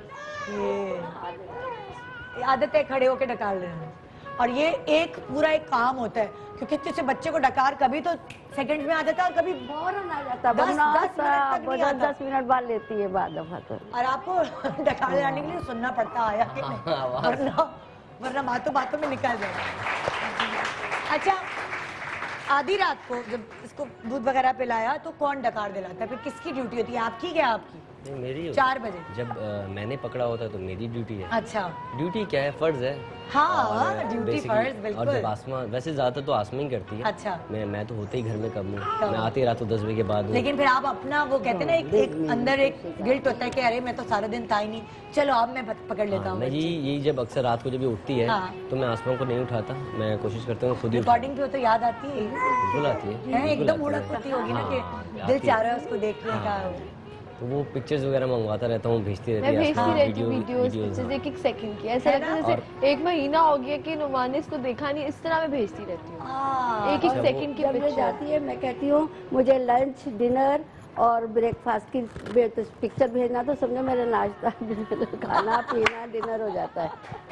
ये आदत है खड़े होके डकार लेना, और ये एक पूरा एक काम होता है, क्योंकि जैसे बच्चे को डकार कभी तो सेकंड में आ जाता है और कभी फौरन आ जाता, 10 मिनट बाद लेती है बाद दफा तो। और आपको डकार लाने के लिए सुनना पड़ता आया कि नहीं, वरना बातों में निकल जाएगा। अच्छा, आधी रात को जब इसको दूध वगैरह पिलाया तो कौन डकार दिलाता है? फिर किसकी ड्यूटी होती है, आपकी क्या आपकी? मेरी 4 बजे जब मैंने पकड़ा होता तो मेरी ड्यूटी है। अच्छा, ड्यूटी क्या है, फर्ज है। हाँ, ड्यूटी फर्ज, बिल्कुल। और जब आसमा, वैसे ज्यादातर तो आसमा ही करती है। अच्छा, मैं तो होते ही घर में कम हूँ, मैं आते रात 10 बजे के बाद। लेकिन फिर आप अपना वो कहते हैं ना, एक अंदर एक गिल्ट होता है कि अरे मैं तो सारा दिन था ही नहीं, चलो अब मैं पकड़ लेता हूँ। यही जब अक्सर रात को जब ये उठती है तो मैं आसमा को नहीं उठाता, मैं कोशिश करता हूँ खुद ही। रिकॉर्डिंग पे तो याद आती है, बिल्कुल आती है, एकदम उड़क होती होगी ना कि दिल चाह रहा है उसको देखने का। तो वो पिक्चर्स वगैरह मंगवाता रहता हूँ, भेजती रहती है। मैं भेजती रहती हूँ वीडियोस, एक सेकंड की, ऐसा लगता है जैसे 1 महीना हो गया कि नुमान ने इसको देखा नहीं, इस तरह मैं भेजती रहती हूँ एक सेकंड की। जब जाती है मैं कहती हूँ मुझे लंच, डिनर और ब्रेकफास्ट की पिक्चर भेजना, तो समझो मेरा नाश्ता, खाना पीना, डिनर हो जाता है।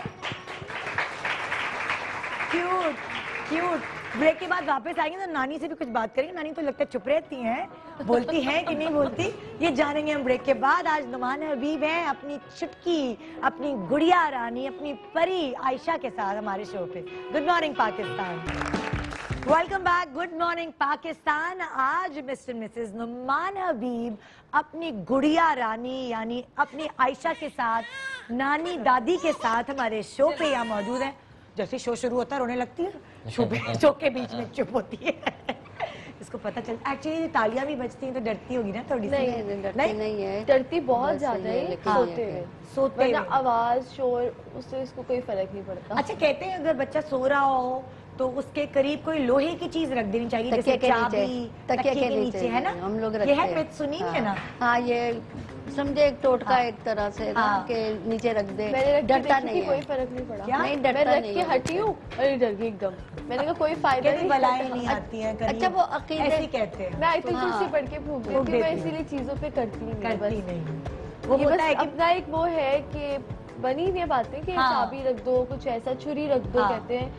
Cute cute. ब्रेक के बाद वापस आएंगे तो नानी से भी कुछ बात करेंगे। नानी तो लगता है चुप रहती हैं, बोलती हैं कि नहीं बोलती, ये जानेंगे हम ब्रेक के बाद। आज नोमान हबीब हैं अपनी चुटकी, अपनी गुड़िया रानी, अपनी परी आयशा के साथ हमारे शो पे। Good morning Pakistan, welcome back, good morning Pakistan. आज मिस्टर मिसेस नोमान हबीब अपनी गुड़िया रानी यानी अपनी आयशा के साथ, नानी दादी के साथ हमारे शो पे यहाँ मौजूद है। जैसे शो शुरू होता है रोने लगती है, शो के बीच में चुप होती है। इसको पता चल, एक्चुअली तालियां भी बजती हैं तो डरती होगी ना थोड़ी सी? नहीं है, डरती बहुत ज्यादा है, सोते हुए आवाज शोर, उससे इसको कोई फर्क नहीं पड़ता। अच्छा, कहते हैं अगर बच्चा सो रहा हो तो उसके करीब कोई लोहे की चीज रख देनी चाहिए, जैसे चाबी तकिए के नीचे, है ना? हम लोग ये है मिथ, सुनी है ना? हाँ, ये समझे एक टोटका एक तरह से ना के नीचे रख दे, डरता नहीं, कोई फर्क नहीं पड़ा। नहीं डरता नहीं, मैं हटी हूँ, अरे डर गई एकदम। मैंने कहा कोई फायदा नहीं, बलाएं नहीं आती हैं। अच्छा, वो अकीदे ऐसे कहते हैं। मैं आयतुल कुर्सी पढ़ के फूंक देती हूँ, मैं इसीलिए चीजों पे करती नहीं। वो होता है कि अपना एक वो है कि बनी हुई बातें कि चाबी रख दो, कुछ ऐसा, छुरी रख दो, कहते हैं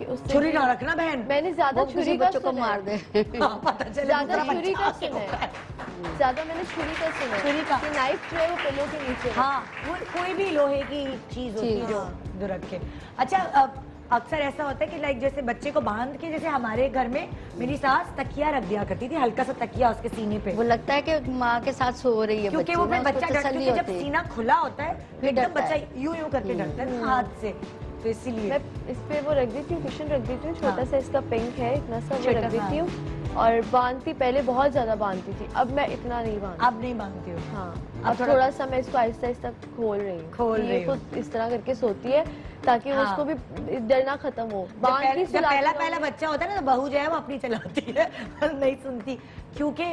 कि उससे छुरी ना रखना बहन, मैंने ज्यादा छुरी का बच्चों को मार दे। पता चले ज्यादा छुरी का सुना है, ज्यादा मैंने छुरी का सुना है, छुरी का कि नाइफ जो है वो पिलो के नीचे रखो। हाँ, वो कोई भी लोहे की चीज होती है जो रख के। अच्छा, अक्सर ऐसा होता है कि लाइक जैसे बच्चे को बांध के, जैसे हमारे घर में मेरी सास तकिया रख दिया करती थी, हल्का सा तकिया उसके सीने पे, वो लगता है कि माँ के साथ सो रही है, क्योंकि वो फिर बच्चा डरता है, जब सीना खुला होता है एकदम बच्चा यूं यूं करके डरता है हाथ से, तो इसीलिए मैं इस पे वो रख देती हूँ, कुशन रख देती हूँ, छोटा सा इसका पिंक है, इतना सा वो रख देती हूँ। और बांधती पहले बहुत ज्यादा बांधती थी, अब मैं इतना नहीं बांधती। अब नहीं बांधती हूँ? हाँ, अब थोड़ा सा मैं इसको आहिस्ता आहिस्ता खोल रही हूँ, ये खुद इस तरह करके सोती है ताकि उसको भी डरना खत्म हो। जब पहला बच्चा होता है ना, तो बहू जो है वो अपनी चलाती है, नहीं सुनती। क्योंकि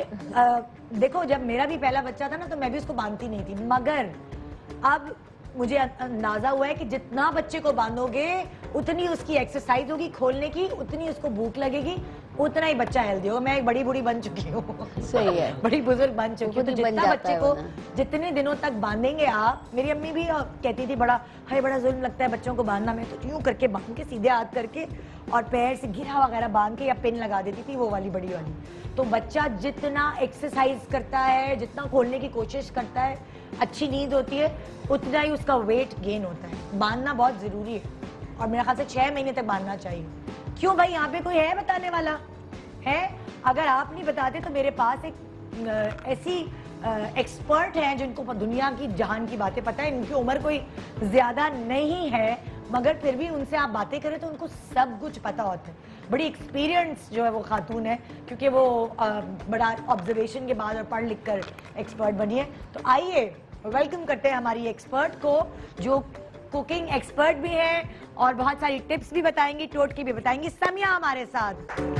देखो, जब मेरा भी पहला बच्चा था ना, तो मैं भी उसको बांधती नहीं थी, मगर अब मुझे अंदाजा हुआ है कि जितना बच्चे को बांधोगे उतनी उसकी एक्सरसाइज होगी खोलने की, उतनी उसको भूख लगेगी, उतना ही बच्चा हेल्दी होगा। मैं एक बड़ी बूढ़ी बन चुकी हूँ, सही है, बड़ी बुजुर्ग बन चुकी हूँ, तो जितना बच्चे को जितने दिनों तक बांधेंगे आप, मेरी अम्मी भी कहती थी बड़ा जुल्म लगता है बच्चों को बांधना, मैं तो यूं करके बांध के सीधे हाथ करके और पैर से घिरा वगैरह बांध के या पिन लगा देती थी, वो वाली बड़ी वाली। तो बच्चा जितना एक्सरसाइज करता है, जितना खोलने की कोशिश करता है, अच्छी नींद होती है, उतना ही उसका वेट गेन होता है। बांधना बहुत जरूरी है, और मेरे ख्याल से 6 महीने तक बांधना चाहिए। क्यों भाई, यहाँ पे कोई है बताने वाला है? अगर आप नहीं बताते तो मेरे पास एक ऐसी एक्सपर्ट हैं जिनको दुनिया की जहान की बातें पता है, इनकी उम्र कोई ज्यादा नहीं है, मगर फिर भी उनसे आप बातें करें तो उनको सब कुछ पता होता है। बड़ी एक्सपीरियंस जो है वो खातून है, क्योंकि वो बड़ा ऑब्जर्वेशन के बाद और पढ़ लिख कर एक्सपर्ट बनी है। तो आइए वेलकम करते हैं हमारी एक्सपर्ट को, जो कुकिंग एक्सपर्ट भी है और बहुत सारी टिप्स भी बताएंगी, टोटके भी बताएंगी। समिया हमारे साथ।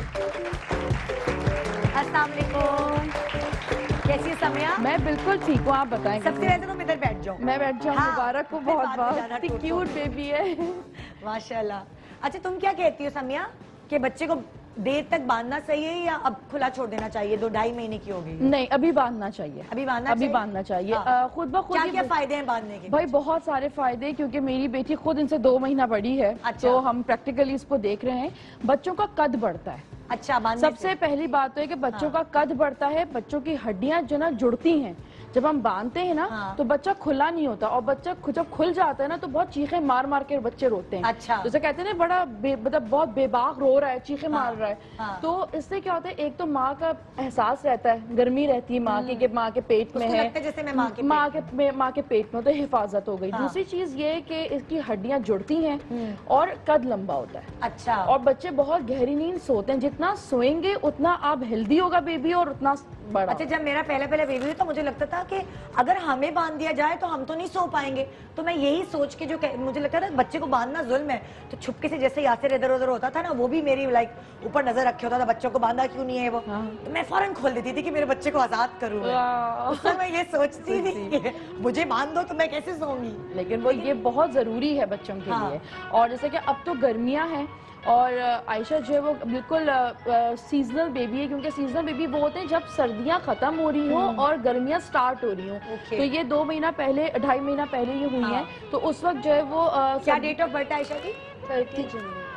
अस्सलाम वालेकुम, कैसी है समिया? मैं बिल्कुल ठीक हूँ, आप बताएं। सबसे पहले तुम इधर बैठ जाओ। मैं बैठ जाऊँ? हाँ, मुबारक हो बहुत, क्यूट बेबी है माशाल्लाह। अच्छा, तुम क्या कहती हो समिया कि बच्चे को देर तक बांधना सही है या अब खुला छोड़ देना चाहिए? 2-2.5 महीने की हो गई। नहीं, अभी बांधना चाहिए, अभी बांधना चाहिए। हाँ। खुद ब खुद क्या फायदे हैं बांधने के? भाई बहुत सारे फायदे, क्योंकि मेरी बेटी खुद इनसे 2 महीना बड़ी है। अच्छा। तो हम प्रैक्टिकली इसको देख रहे हैं, बच्चों का कद बढ़ता है। अच्छा, सबसे पहली बात तो है कि बच्चों का कद बढ़ता है, बच्चों की हड्डियां जो ना जुड़ती हैं। जब हम बांधते हैं ना, तो बच्चा खुला नहीं होता, और बच्चा जब खुल जाता है ना, तो बहुत चीखें मार मार के बच्चे रोते हैं। अच्छा। जैसे कहते हैं ना, बड़ा मतलब बहुत बेबाक रो रहा है, चीखें मार रहा है। तो इससे क्या होता है, एक तो माँ का एहसास रहता है, गर्मी रहती है माँ की, कि माँ के पेट में है, जैसे मैं माँ के पेट में, तो हिफाजत हो गई। दूसरी चीज ये है कि इसकी हड्डियां जुड़ती हैं और कद लंबा होता है। अच्छा। और बच्चे बहुत गहरी नींद सोते हैं, जितना सोएंगे उतना आप हेल्दी होगा बेबी, और उतना बड़ा। अच्छा, जब मेरा पहले बेबी हुई तो मुझे लगता था कि अगर हमें बांध दिया जाए तो हम तो नहीं सो पाएंगे, तो मैं यही सोच के जो मुझे लगता था बच्चे को बांधना जुल्म है, तो छुपके से जैसे यासिर इधर उधर होता था ना, वो भी मेरी लाइक ऊपर नजर रखे होता था, बच्चों को बांधा क्यों नहीं है वो। तो मैं फौरन खोल देती थी कि मेरे बच्चे को आजाद करूँ। मैं ये सोचती थी कि मुझे बांध दो तो मैं कैसे सोऊंगी, लेकिन वो ये बहुत जरूरी है बच्चों के लिए। और जैसे कि अब तो गर्मियां हैं, और आयशा जो है वो बिल्कुल सीजनल बेबी है, क्योंकि सीजनल बेबी वो होते हैं जब सर्दियां खत्म हो रही हों और गर्मियां स्टार्ट हो रही हों। तो ये 2 महीना पहले, 2.5 महीना पहले ये हुई है, तो उस वक्त जो है वो क्या डेट ऑफ बर्थ है आयशा की? 30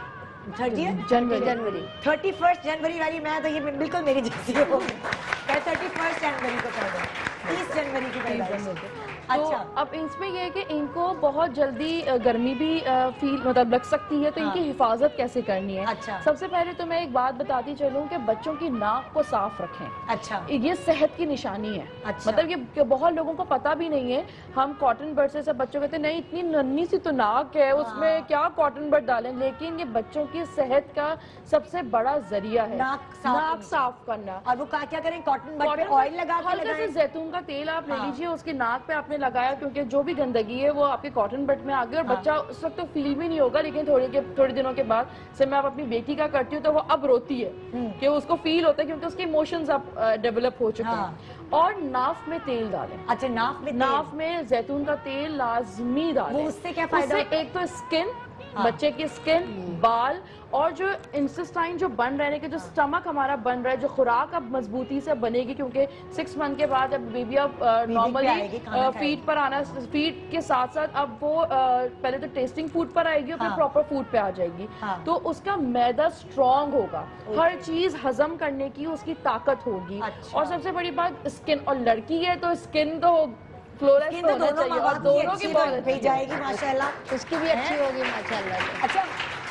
जनवरी 31 जनवरी वाली। मैं तो ये बिल्कुल मेरी जैसी हो, मैं 31 जनवरी को पैदा, 30 जनवरी की पैदा। अच्छा। तो अब इसमें यह है कि इनको बहुत जल्दी गर्मी भी फील मतलब लग सकती है, तो इनकी हिफाजत कैसे करनी है। अच्छा। सबसे पहले तो मैं एक बात बताती चलूं कि बच्चों की नाक को साफ रखें। अच्छा। ये सेहत की निशानी है। अच्छा। मतलब ये बहुत लोगों को पता भी नहीं है। हम कॉटन बड से सब बच्चों कहते हैं नहीं इतनी नन्ही सी तो नाक है, उसमें क्या कॉटन बड डालें, लेकिन ये बच्चों की सेहत का सबसे बड़ा जरिया है नाक साफ करना। और वो क्या करें, कॉटन बड पे ऑयल लगा के हल्का सा जैतून का तेल आप ले लीजिए, उसकी नाक पे आपने लगाया, क्योंकि जो भी गंदगी है वो आपके कॉटन बड में आ गई, और बच्चा उस वक्त तो फील भी नहीं होगा, लेकिन थोड़े दिनों के बाद से मैं अपनी बेटी का करती हूँ तो वो अब रोती है कि उसको फील होता है, क्योंकि उसके इमोशंस अब डेवलप हो चुके हैं। और नाफ में तेल डालें। अच्छा, नाफ में जैतून का तेल लाजमी डालें। वो उससे क्या फायदा? एक तो स्किन, बच्चे की स्किन, बाल और जो इंटेस्टाइन जो बन रहने के, जो स्टमक हमारा बन रहा है, जो खुराक अब मजबूती से बनेगी, क्योंकि 6 मंथ के बाद अब बेबी अब नॉर्मली फीड पर आना, फीड के साथ साथ अब वो पहले तो टेस्टिंग फूड पर आएगी और फिर प्रॉपर फूड पे आ जाएगी। तो उसका मैदा स्ट्रॉन्ग होगा, हर चीज हजम करने की उसकी ताकत होगी। और सबसे बड़ी बात स्किन, और लड़की है तो स्किन तो फ्लोरेस होना चाहिए, और दोनों की बहुत अच्छी जाएगी माशाल्लाह, उसकी भी अच्छी होगी माशाल्लाह। अच्छा,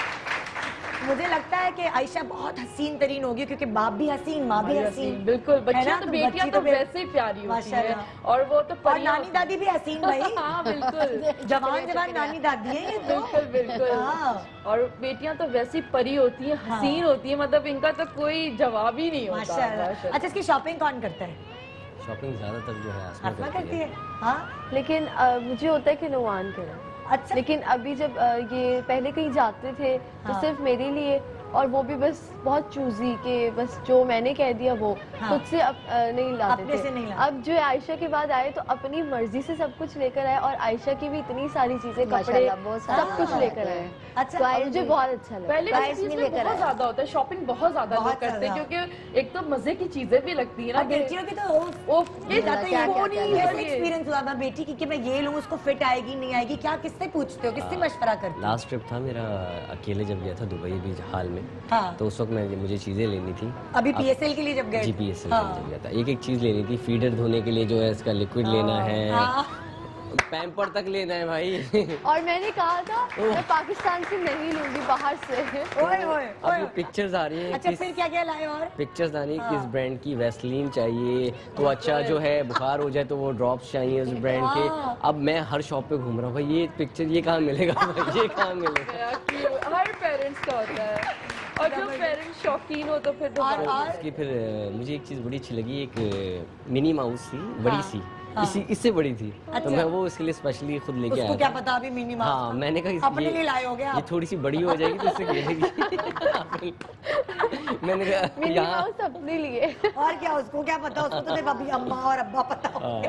मुझे लगता है कि आयशा बहुत हसीन तरीन होगी, क्योंकि बाप भी हसीन, माँ भी हसीन। बिल्कुल, बच्चियां तो बेटियां तो वैसे ही प्यारी होती हैं, और वो तो और नानी दादी भी हसीन भाई। हाँ बिल्कुल, जवान नानी दादी है ये तो। बिल्कुल बिल्कुल। और बेटियां तो वैसी परी होती हैं, हसीन होती है, मतलब इनका तो कोई जवाब ही नहीं होता। माशाल्लाह। अच्छा, इसकी शॉपिंग कौन करता है? शॉपिंग ज्यादातर जो है आसमा करती है। हाँ, लेकिन मुझे होता है कि नुमान करे। अच्छा। लेकिन अभी जब ये पहले कहीं जाते थे तो सिर्फ मेरे लिए, और वो भी बस बहुत चूजी के, बस जो मैंने कह दिया वो खुद से नहीं लाते थे। से नहीं अब जो आयशा के बाद आए तो अपनी मर्जी से सब कुछ लेकर आए, और आयशा की भी इतनी सारी चीजें, कपड़े, सब कुछ लेकर आए। अच्छा, तो मुझे बहुत अच्छा लगा। पहले बहुत ज्यादा होता है, शॉपिंग बहुत ज्यादा लोग करते हैं, क्योंकि एक तो मजे की चीजें भी लगती है ना, बेटियों की तो एक्सपीरियंस हुआ था बेटी की कि मैं ये लूँ, उसको फिट आएगी नहीं आएगी, क्या किससे पूछते हो, किससे मशवरा करते हो? लास्ट ट्रिप था मेरा अकेले जब गया था दुबई भी हाल में, तो उस वक्त मुझे चीजें लेनी थी। अभी PSL के लिए जब गए? जी, PSL के लिए जब गया था, एक चीज लेनी थी, फीडर धोने के लिए जो है इसका लिक्विड लेना है, पैम्पर तक लेना है भाई। और मैंने कहा था मैं पाकिस्तान से नहीं लूंगी, बाहर से। अभी पिक्चर्स आ रही हैं। अच्छा, फिर क्या क्या लाए? और पिक्चर्स आ रही है किस ब्रांड की वैसलीन चाहिए, तो अच्छा जो है बुखार हो जाए तो वो ड्रॉप्स चाहिए उस ब्रांड के। अब मैं हर शॉप पे घूम रहा हूँ भाई, ये पिक्चर ये कहाँ मिलेगा भाई, ये कहाँ मिलेगा? हर पेरेंट्स का होता है, और जो पेरेंट्स शौकीन हो तो फिर उसकी फिर मुझे एक चीज बड़ी अच्छी लगी, एक मिनी माउस थी, बड़ी सी, इससे बड़ी थी। अच्छा। तो मैं वो इसके लिए स्पेशली खुद लेके आया। क्या पता अभी मिनी माउस? हाँ, मैंने कहा अपने लिए लाए होगे आप? ये थोड़ी सी बड़ी हो जाएगी तो इससे खेलेगी। मैंने कहा मिनी माउस अपने लिए। और क्या, उसको क्या पता, उसको तो सिर्फ अभी अम्मा और अब्बा पता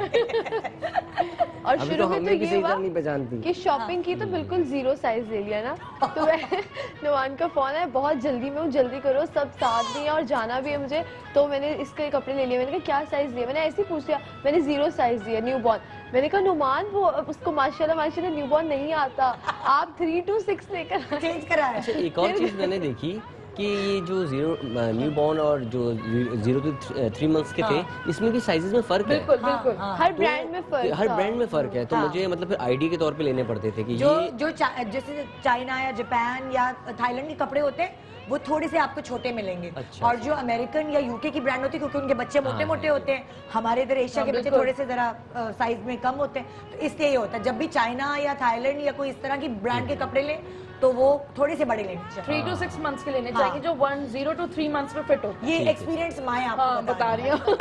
और शुरू में तो ये हुआ नहीं पहचानती कि शॉपिंग की तो बिल्कुल 0 साइज ले लिया ना, तो नुमान का फोन है, बहुत जल्दी में हूँ, जल्दी करो, सब साथ नहीं है और जाना भी है मुझे, तो मैंने इसके कपड़े ले लिए। मैंने कहा क्या साइज लिया? मैंने ऐसे ही पूछ लिया, मैंने 0 साइज दिया, न्यू बॉर्न। मैंने कहा नुमान वो उसको माशाल्लाह न्यू बॉर्न नहीं आता, आप 3 to 6 लेकर चेंज कराया। अच्छा, एक और चीज मैंने देखी कि ये जो न्यू बॉर्न और जो 0 to 3 मंथ्स के थे, इसमें भी साइजेस में फर्क है। बिल्कुल बिल्कुल, हर ब्रांड में फर्क, हर ब्रांड में फर्क है। तो मुझे मतलब फिर आईडी के तौर पे लेने पड़ते थे कि जो जैसे चाइना या जापान या थाईलैंड के कपड़े होते हैं वो थोड़े से आपको छोटे मिलेंगे। अच्छा, और जो अमेरिकन या यूके की ब्रांड होती है, क्योंकि उनके बच्चे मोटे मोटे होते हैं, हमारे इधर एशिया के बच्चे थोड़े से जरा साइज में कम होते हैं, तो इसलिए ये होता है जब भी चाइना या थाईलैंड या कोई इस तरह की ब्रांड के कपड़े लें तो वो थोड़े से बड़े लेने चाहिए। 3 to 6 मंथ्स के लेने चाहिए, जो 0 to 3 मंथ्स में फिट हो। ये एक्सपीरियंस मैं आपको बता रही हूँ।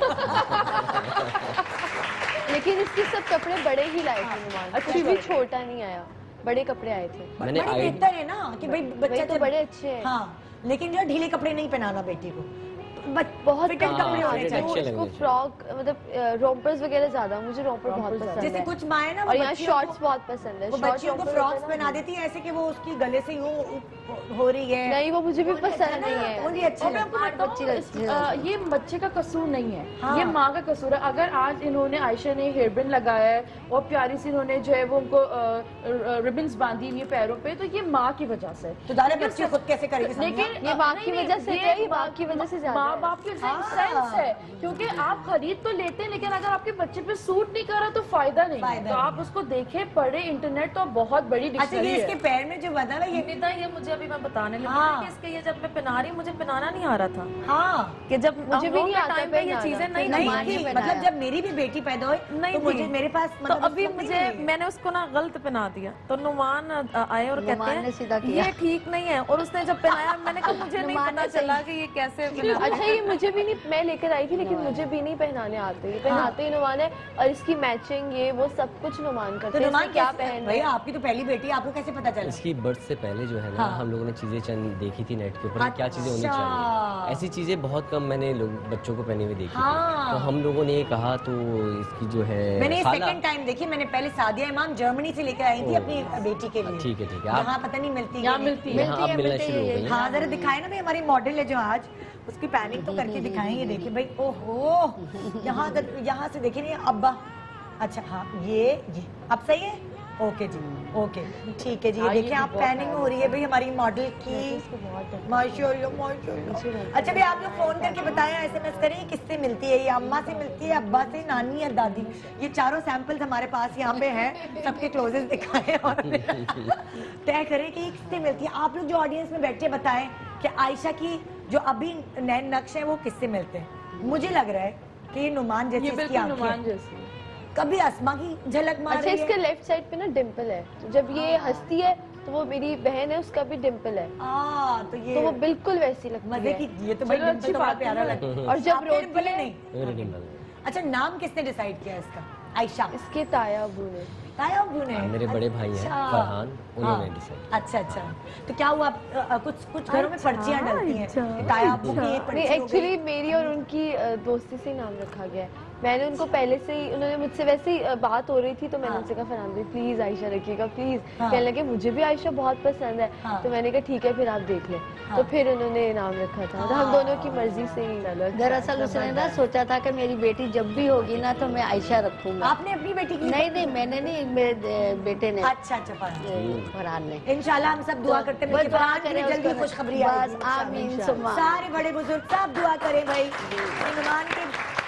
लेकिन इसके सब कपड़े बड़े ही लाए थे नुमान, कुछ भी छोटा नहीं आया, बड़े कपड़े आए थे। मैंने बेहतर है ना कि भाई बच्चे तो बड़े अच्छे हैं। हाँ, लेकिन जो ढीले कपड़े नहीं पहनाना बेटी को, बहुत फिटेड कपड़े होने चाहिए। इसको फ्रॉक मतलब रोम्पर्स वगैरह ज्यादा, मुझे रोम्पर बहुत पसंद है। जैसे कुछ माँ है ना, और यहाँ शॉर्ट्स बहुत पसंद है, वो बच्चियों को फ्रॉक्स पहना देती है ऐसे कि वो उसकी गले से यूं हो रही है। नहीं, वो मुझे भी पसंद नहीं है। मुझे अच्छी लगती है। ये बच्चे का कसूर नहीं है, ये माँ का कसूर है। अगर आज इन्होंने आयशा ने हेयरबैंड लगाया है और प्यारी सी इन्होंने जो है वो उनको रिबन्स बांधी हुई पैरों पे, तो ये माँ की वजह से। तो दादा बच्चे खुद कैसे करेंगे? लेकिन ये माँ की वजह से, माँ की वजह से ज्यादा माँ बाप के सेंस है, क्योंकि आप खरीद तो लेते हैं, लेकिन अगर आपके बच्चे पे सूट नहीं कर रहा तो फायदा नहीं। तो आप उसको देखें, पढ़े, इंटरनेट तो बहुत बड़ी डिक्शनरी है। इसके पैर में जो बना है निदा, ये मुझे अभी मैं बताने लगी कि इसके ये जब मैं पहना रही, मुझे पहनाना नहीं आ रहा था। हाँ, कि जब मुझे भी नहीं आता टाइम पे ये चीजें नहीं थी, मतलब जब मेरी भी बेटी पैदा हुई नहीं तो मुझे मेरे पास तो अभी मुझे मैंने उसको ना गलत पहना दिया, तो नुमान आए और कहते हैं ये ठीक नहीं है, और उसने जब पहनाया मैंने कहा मुझे नहीं पता चला कि ये कैसे। अच्छा, अच्छा ये मुझे भी नहीं, मैं लेकर आई थी लेकिन मुझे भी नहीं पहनाने आते, पहनाते ही नुमान है और इसकी मैचिंग ये वो सब कुछ नुमान करते हैं। नुमान क्या पहन भैया, आपकी तो पहली बेटी, आपको कैसे पता चला? इसकी बर्थ से पहले जो है ना, हम लोगों ने चीजें चंद देखी थी नेट के ऊपर, क्या चीजें होनी चाहिए। ऐसी चीजें बहुत कम मैंने बच्चों को पहने हुए देखी थी, तो हम लोगों ने ये कहा, तो इसकी जो है मैंने सेकंड टाइम देखी। मैंने पहले सादिया इमाम जर्मनी से लेकर आई थी अपनी बेटी के लिए। ठीक है ठीक है, यहाँ पता नहीं मिलती, यहाँ मिलती है, अब मिलना शुरू हो गई। हाँ जरा दिखाए ना भाई, हमारी मॉडल है जो आज, उसकी पैनिंग तो करके दिखाएं। ये देखिए भाई, ओहो, यहाँ से देखिए नहीं अब्बा। अच्छा हाँ, ये अब सही है। ओके जी, ओके ठीक है जी। ये देखिए आप पैनिंग हो रही है भाई हमारी मॉडल की, माशाल्लाह माशाल्लाह। अच्छा भाई, आप लोग फोन करके बताएं, SMS करें किससे मिलती है ये? अम्मा से मिलती है, अब्बा से, नानी या दादी? ये चारों सैंपल्स हमारे पास यहाँ पे हैं, सबके क्लोजेस दिखाएं और तय करें कि किससे मिलती है। आप लोग जो ऑडियंस में बैठे बताएं कि आयशा की जो अभी नए नक्श है वो किससे मिलते हैं। मुझे लग रहा है कि ये नुमान जैसी इसकी आंखें, कभी अस्मा की झलक मार रही है। इसके लेफ्ट साइड पे ना डिम्पल है, तो जब ये हंसती है तो वो मेरी बहन है, उसका भी डिम्पल है। तो वो बिल्कुल वैसी लगती है। मजे की, ये तो भाई डिम्पल तो बड़ा प्यारा लगता है। और जब रोती है नहीं। अच्छा, नाम किसने डिसाइड किया इसका? आयशा? इसके ताया अबू ने। ताया अबू ने? मेरे बड़े भाई हैं फरहान, उन्होंने डिसाइड। अच्छा अच्छा, तो क्या हुआ, कुछ घरों में पर्चियां डलती हैं ताया अबू की एक पर्ची। एक्चुअली मेरी और उनकी दोस्ती से नाम रखा गया है। मैंने उनको पहले से ही, उन्होंने मुझसे वैसे ही बात हो रही थी तो मैंने उनसे कहा फरहान भाई प्लीज आयशा रखिएगा प्लीज। कहने लगे मुझे भी आयशा बहुत पसंद है, तो मैंने कहा ठीक है फिर आप देख लें। तो फिर उन्होंने नाम रखा था, तो हम दोनों की मर्जी से ही। दरअसल उसने ना सोचा था कि मेरी बेटी जब भी होगी ना तो मैं आयशा रखूंगा। आपने अपनी बेटी की? नहीं मैंने नहीं, मेरे बेटे ने। अच्छा फरहान ने। इंशाल्लाह हम सब दुआ करते हैं जल्दी खुशखबरी आए। आमीन। सारे बड़े बुजुर्ग सब दुआ करें भाई, नुमान के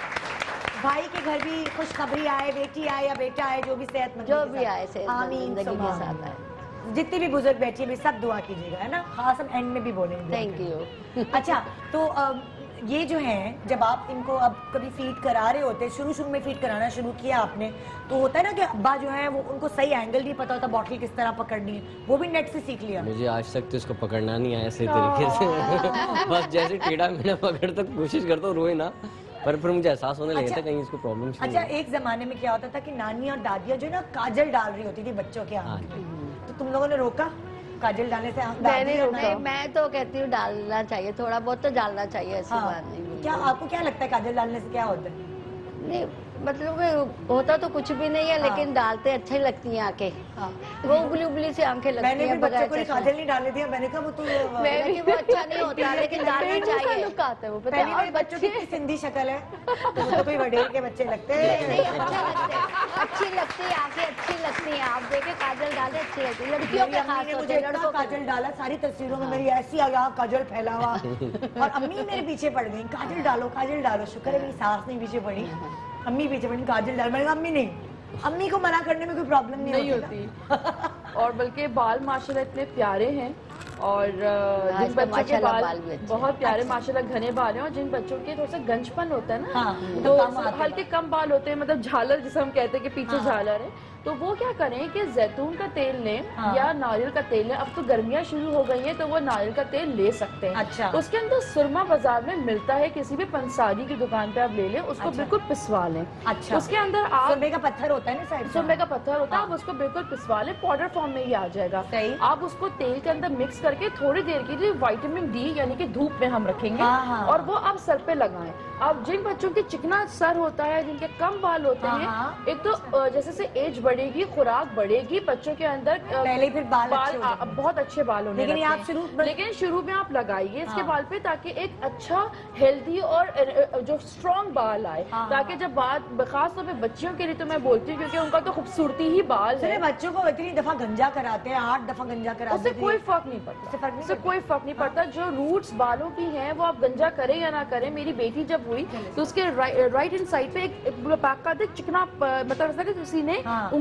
भाई के घर भी खुशखबरी आए, बेटी आए या बेटा आए, जो भी सेहतमंद जो भी आए आमीन जिंदगी के साथ आए। जितने भी बुजुर्ग बैठे भी सब दुआ कीजिएगा, है ना। खास हम एंड में भी बोलेंगे थैंक यू। अच्छा, तो ये जो है जब आप इनको अब कभी फीड करा रहे होते, शुरू में फीड कराना शुरू किया आपने, तो होता है ना कि अब्बा जो है वो उनको सही एंगल नहीं पता होता, बॉटल किस तरह पकड़नी है, वो भी नेट से सीख लिया? मुझे आज तक तो इसको पकड़ना नहीं आया सही तरीके से। बस जैसे टेढ़ा मेढ़ा पकड़ता कोशिश करता हूँ, रोए ना, पर फिर मुझे एहसास होने लगा था कहीं इसको प्रॉब्लम। अच्छा, एक जमाने में क्या होता था कि नानी और दादियाँ जो है ना काजल डाल रही होती थी बच्चों के आँख में, तो तुम लोगों ने रोका काजल डालने से? मैं तो कहती हूँ डालना चाहिए, थोड़ा बहुत तो डालना चाहिए, ऐसी बात नहीं। क्या आपको क्या लगता है काजल डालने से क्या होता है? नहीं मतलब होता तो कुछ भी नहीं है, लेकिन डालते अच्छी लगती हैं आंखें। वो उबली उबली से आंखें लगती हैं। मैंने भी बच्चों को काजल नहीं डालने दिया, मैंने कहा वो तो वो अच्छा नहीं होता, लेकिन डालना चाहिए। लुक आता है वो, पता है। और बच्चों की सिंधी शक्ल है तो कोई वडेर के बच्चे लगते हैं। अच्छी लगती है आंखें, अच्छी लगती है। आप देखे काजल डाले अच्छी लगती है, लड़कियों के खास होते हैं। लड़कों काजल डाला, सारी तस्वीरों में मेरी ऐसी आया काजल फैला हुआ, और अम्मी मेरे पीछे पड़ गई, काजल डालो काजल डालो। शुक्र है मेरी सास नहीं पीछे पड़ी, अम्मी पीछे पड़ी, काजल डाल। मैंने कहा अम्मी नहीं, अम्मी को मना करने में कोई प्रॉब्लम नहीं होती। और बल्कि बाल माशाल्लाह इतने प्यारे हैं, और जिन बच्चों के बाल बहुत प्यारे माशाल्लाह घने बाल हैं, और जिन बच्चों के थोड़ा सा गंजपन होता है ना, तो हल्के कम बाल होते हैं, मतलब झालर जिसे हम कहते हैं कि पीछे झालर है, तो वो क्या करें कि जैतून का तेल लें या नारियल का तेल लें। अब तो गर्मियां शुरू हो गई हैं तो वो नारियल का तेल ले सकते हैं। अच्छा। उसके अंदर सुरमा बाजार में मिलता है, किसी भी पंसारी की दुकान पे आप ले लें, उसको बिल्कुल पिसवा लें। अच्छा। उसके अंदर आप सुरमे का पत्थर होता है ना साइड, सुरमे का पत्थर होता है, आप उसको बिल्कुल पिसवा लें, पाउडर फॉर्म में ही आ जाएगा। आप उसको तेल के अंदर मिक्स करके थोड़ी देर के लिए विटामिन डी यानी कि धूप में हम रखेंगे, और वो आप सर पे लगाएं। अब जिन बच्चों के चिकना सर होता है, जिनके कम बाल होते हैं, एक तो जैसे से एज बढ़ेगी, खुराक बढ़ेगी, बच्चों के अंदर पहले फिर बाल बहुत अच्छे बाल होने लेकिन आप लेकिन शुरू में आप लगाइए इसके बाल पे, ताकि एक अच्छा हेल्दी और जो स्ट्रॉन्ग बाल आए, ताकि जब बात खास तौर पे बच्चियों के लिए तो मैं बोलती हूँ, क्योंकि उनका तो खूबसूरती ही बाल है। बच्चों को इतनी दफा गंजा कराते हैं, 8 दफा गंजा कराते हैं, उससे कोई फर्क नहीं पड़ता, उससे कोई फर्क नहीं पड़ता। जो रूट्स बालों की हैं वो आप गंजा करें या ना करें। मेरी बेटी जब हुई तो उसके राइट हैंड साइड पे एक बाकायदा चिकना, मतलब किसी ने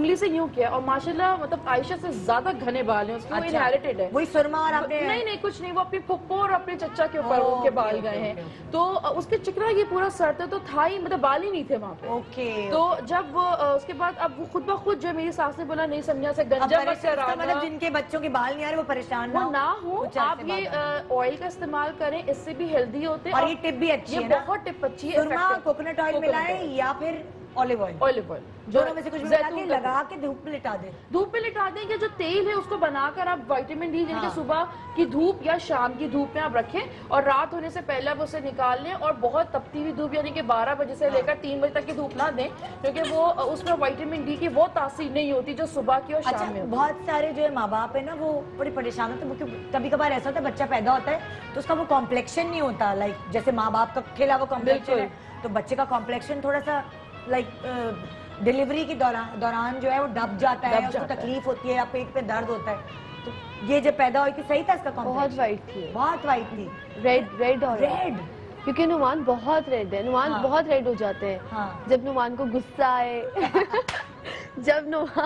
उंगली से यूं किया और माशाल्लाह मतलब आयशा से ज्यादा घने बाल हैं उसके, वो इनहेरिटेड है। वही सुरमा और आपने नहीं कुछ नहीं, वो अपनी फुप्पो और अपने चचा के ऊपर उनके बाल गए हैं। तो उसके चिकना ये पूरा सर था, तो था ही मतलब बाल ही नहीं थे वहाँ पे। तो जब उसके बाद अब वो खुद ब खुद जो मेरी सास ने बोला नहीं समझा से गंजा मतलब जिनके बच्चों के बाल नहीं आ रहे वो परेशान ना हो, आप ये ऑयल का इस्तेमाल करें, इससे भी हेल्दी होते हैं। और ये टिप भी अच्छी है, बहुत टिप अच्छी है। कोकोनट ऑयल मिलाएं या फिर ऑलिव ऑयल, दोनों में से कुछ भी मिला के लगा के धूप में लिटा दें। धूप में लिटा दें कि जो तेल है उसको बनाकर आप विटामिन डी यानी कि सुबह की धूप या शाम की धूप में आप रखें और रात होने से पहले आप उसे निकाल लें। और बहुत तपती हुई धूप यानी कि 12 बजे से लेकर 3 बजे तक की धूप ना दें, क्योंकि वो उसमें विटामिन डी की वो तासीर नहीं होती जो सुबह की और शाम में। बहुत सारे जो माँ बाप है ना वो बड़ी परेशान होते हैं, कभी कभार ऐसा होता है बच्चा पैदा होता है तो उसका वो कॉम्प्लेक्शन नहीं होता, लाइक जैसे माँ बाप का खेला वो कॉम्प्लेक्शन है, तो बच्चे का कॉम्प्लेक्शन थोड़ा सा लाइक डिलीवरी के दौरान जो है वो दब जाता है, उसको तकलीफ होती है या पेट पे दर्द होता है। तो ये जब पैदा हुई थी सही था इसका कॉम्प्लेक्शन? बहुत वाइट थी, बहुत वाइट थी, रेड और रेड, क्योंकि नुमान बहुत रेड है, नुमान बहुत रेड हो जाते हैं जब नुमान को गुस्सा आए जब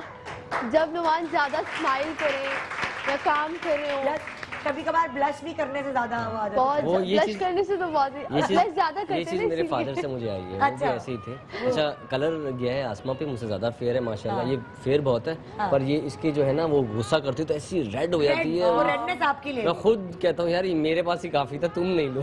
नुमान ज्यादा स्माइल करे या काम करे हो, कभी कभार ब्लश भी करने से ज्यादा बहुत ब्लश करने से तो बहुत ब्लश ज्यादा करते हैं। ये चीज मेरे फादर से मुझे आई है, वो भी ऐसे ही थे। अच्छा कलर गया है आसमा पे, मुझसे ज्यादा फेयर है माशाल्लाह, ये फेयर बहुत है, पर ये इसकी जो है ना वो गुस्सा करती है तो ऐसी रेड हो जाती है। वो रेडनेस आपकी ले, मैं खुद कहता हूँ यार मेरे पास ही काफी था, तुम नहीं लो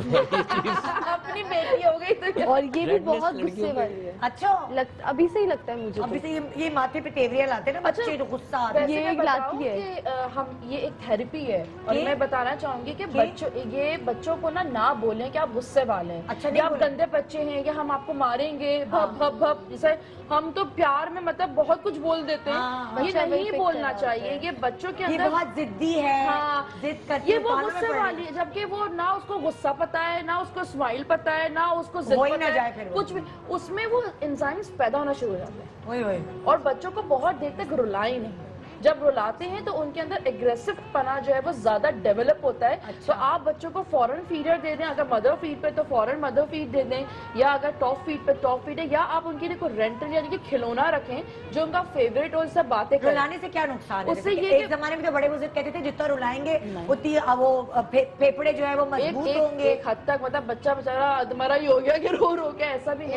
अपनी बेटी हो गई तो। और ये भी बहुत गुस्से वाली है। अच्छा अभी से ही लगता है मुझे, अभी से ये माथे पे तेवरियां लाते हैं ना बच्चे, तो गुस्सा आता है, ये लाती है। हम ये एक थेरेपी है और मैं बताना चाहूंगी कि बच्चों को ना बोलें कि आप गुस्से वाले हैं, अच्छा, या आप गंदे बच्चे हैं या हम आपको मारेंगे, भप भप भप, जैसे हम तो प्यार में मतलब बहुत कुछ बोल देते हैं, ये नहीं बोलना चाहिए। ये बच्चों के अंदर बहुत जिद्दी है, जिद करती है, ये वो गुस्से वाली है, जबकि वो ना उसको गुस्सा पता है, ना उसको स्माइल पता है, ना उसको जिद पता है, कुछ भी। उसमें वो एंजाइम्स पैदा होना शुरू हो जाते हैं और बच्चों को बहुत देर तक रुलाए नहीं। जब रुलाते हैं तो उनके अंदर एग्रेसिव पना जो है वो ज्यादा डेवलप होता है। अच्छा। तो आप बच्चों को फॉरन फीडर दे दें, अगर मदर फीड पे तो फॉरन मदर फीड दे दें, या अगर टॉप फीड पे टॉप फीड है, या आप उनके लिए कोई रेंटल यानी कि खिलौना रखें जो उनका फेवरेट और सब बातें करें। रुलाने से क्या नुकसान है? उससे ये एक जमाने में तो बड़े बुजुर्ग कहते थे जितना रुलाएंगे उतनी वो फेफड़े जो है वो मजबूत होंगे। एक हद तक मतलब बच्चा बेचारा अधमरा ही हो गया कि रो रो के, ऐसा भी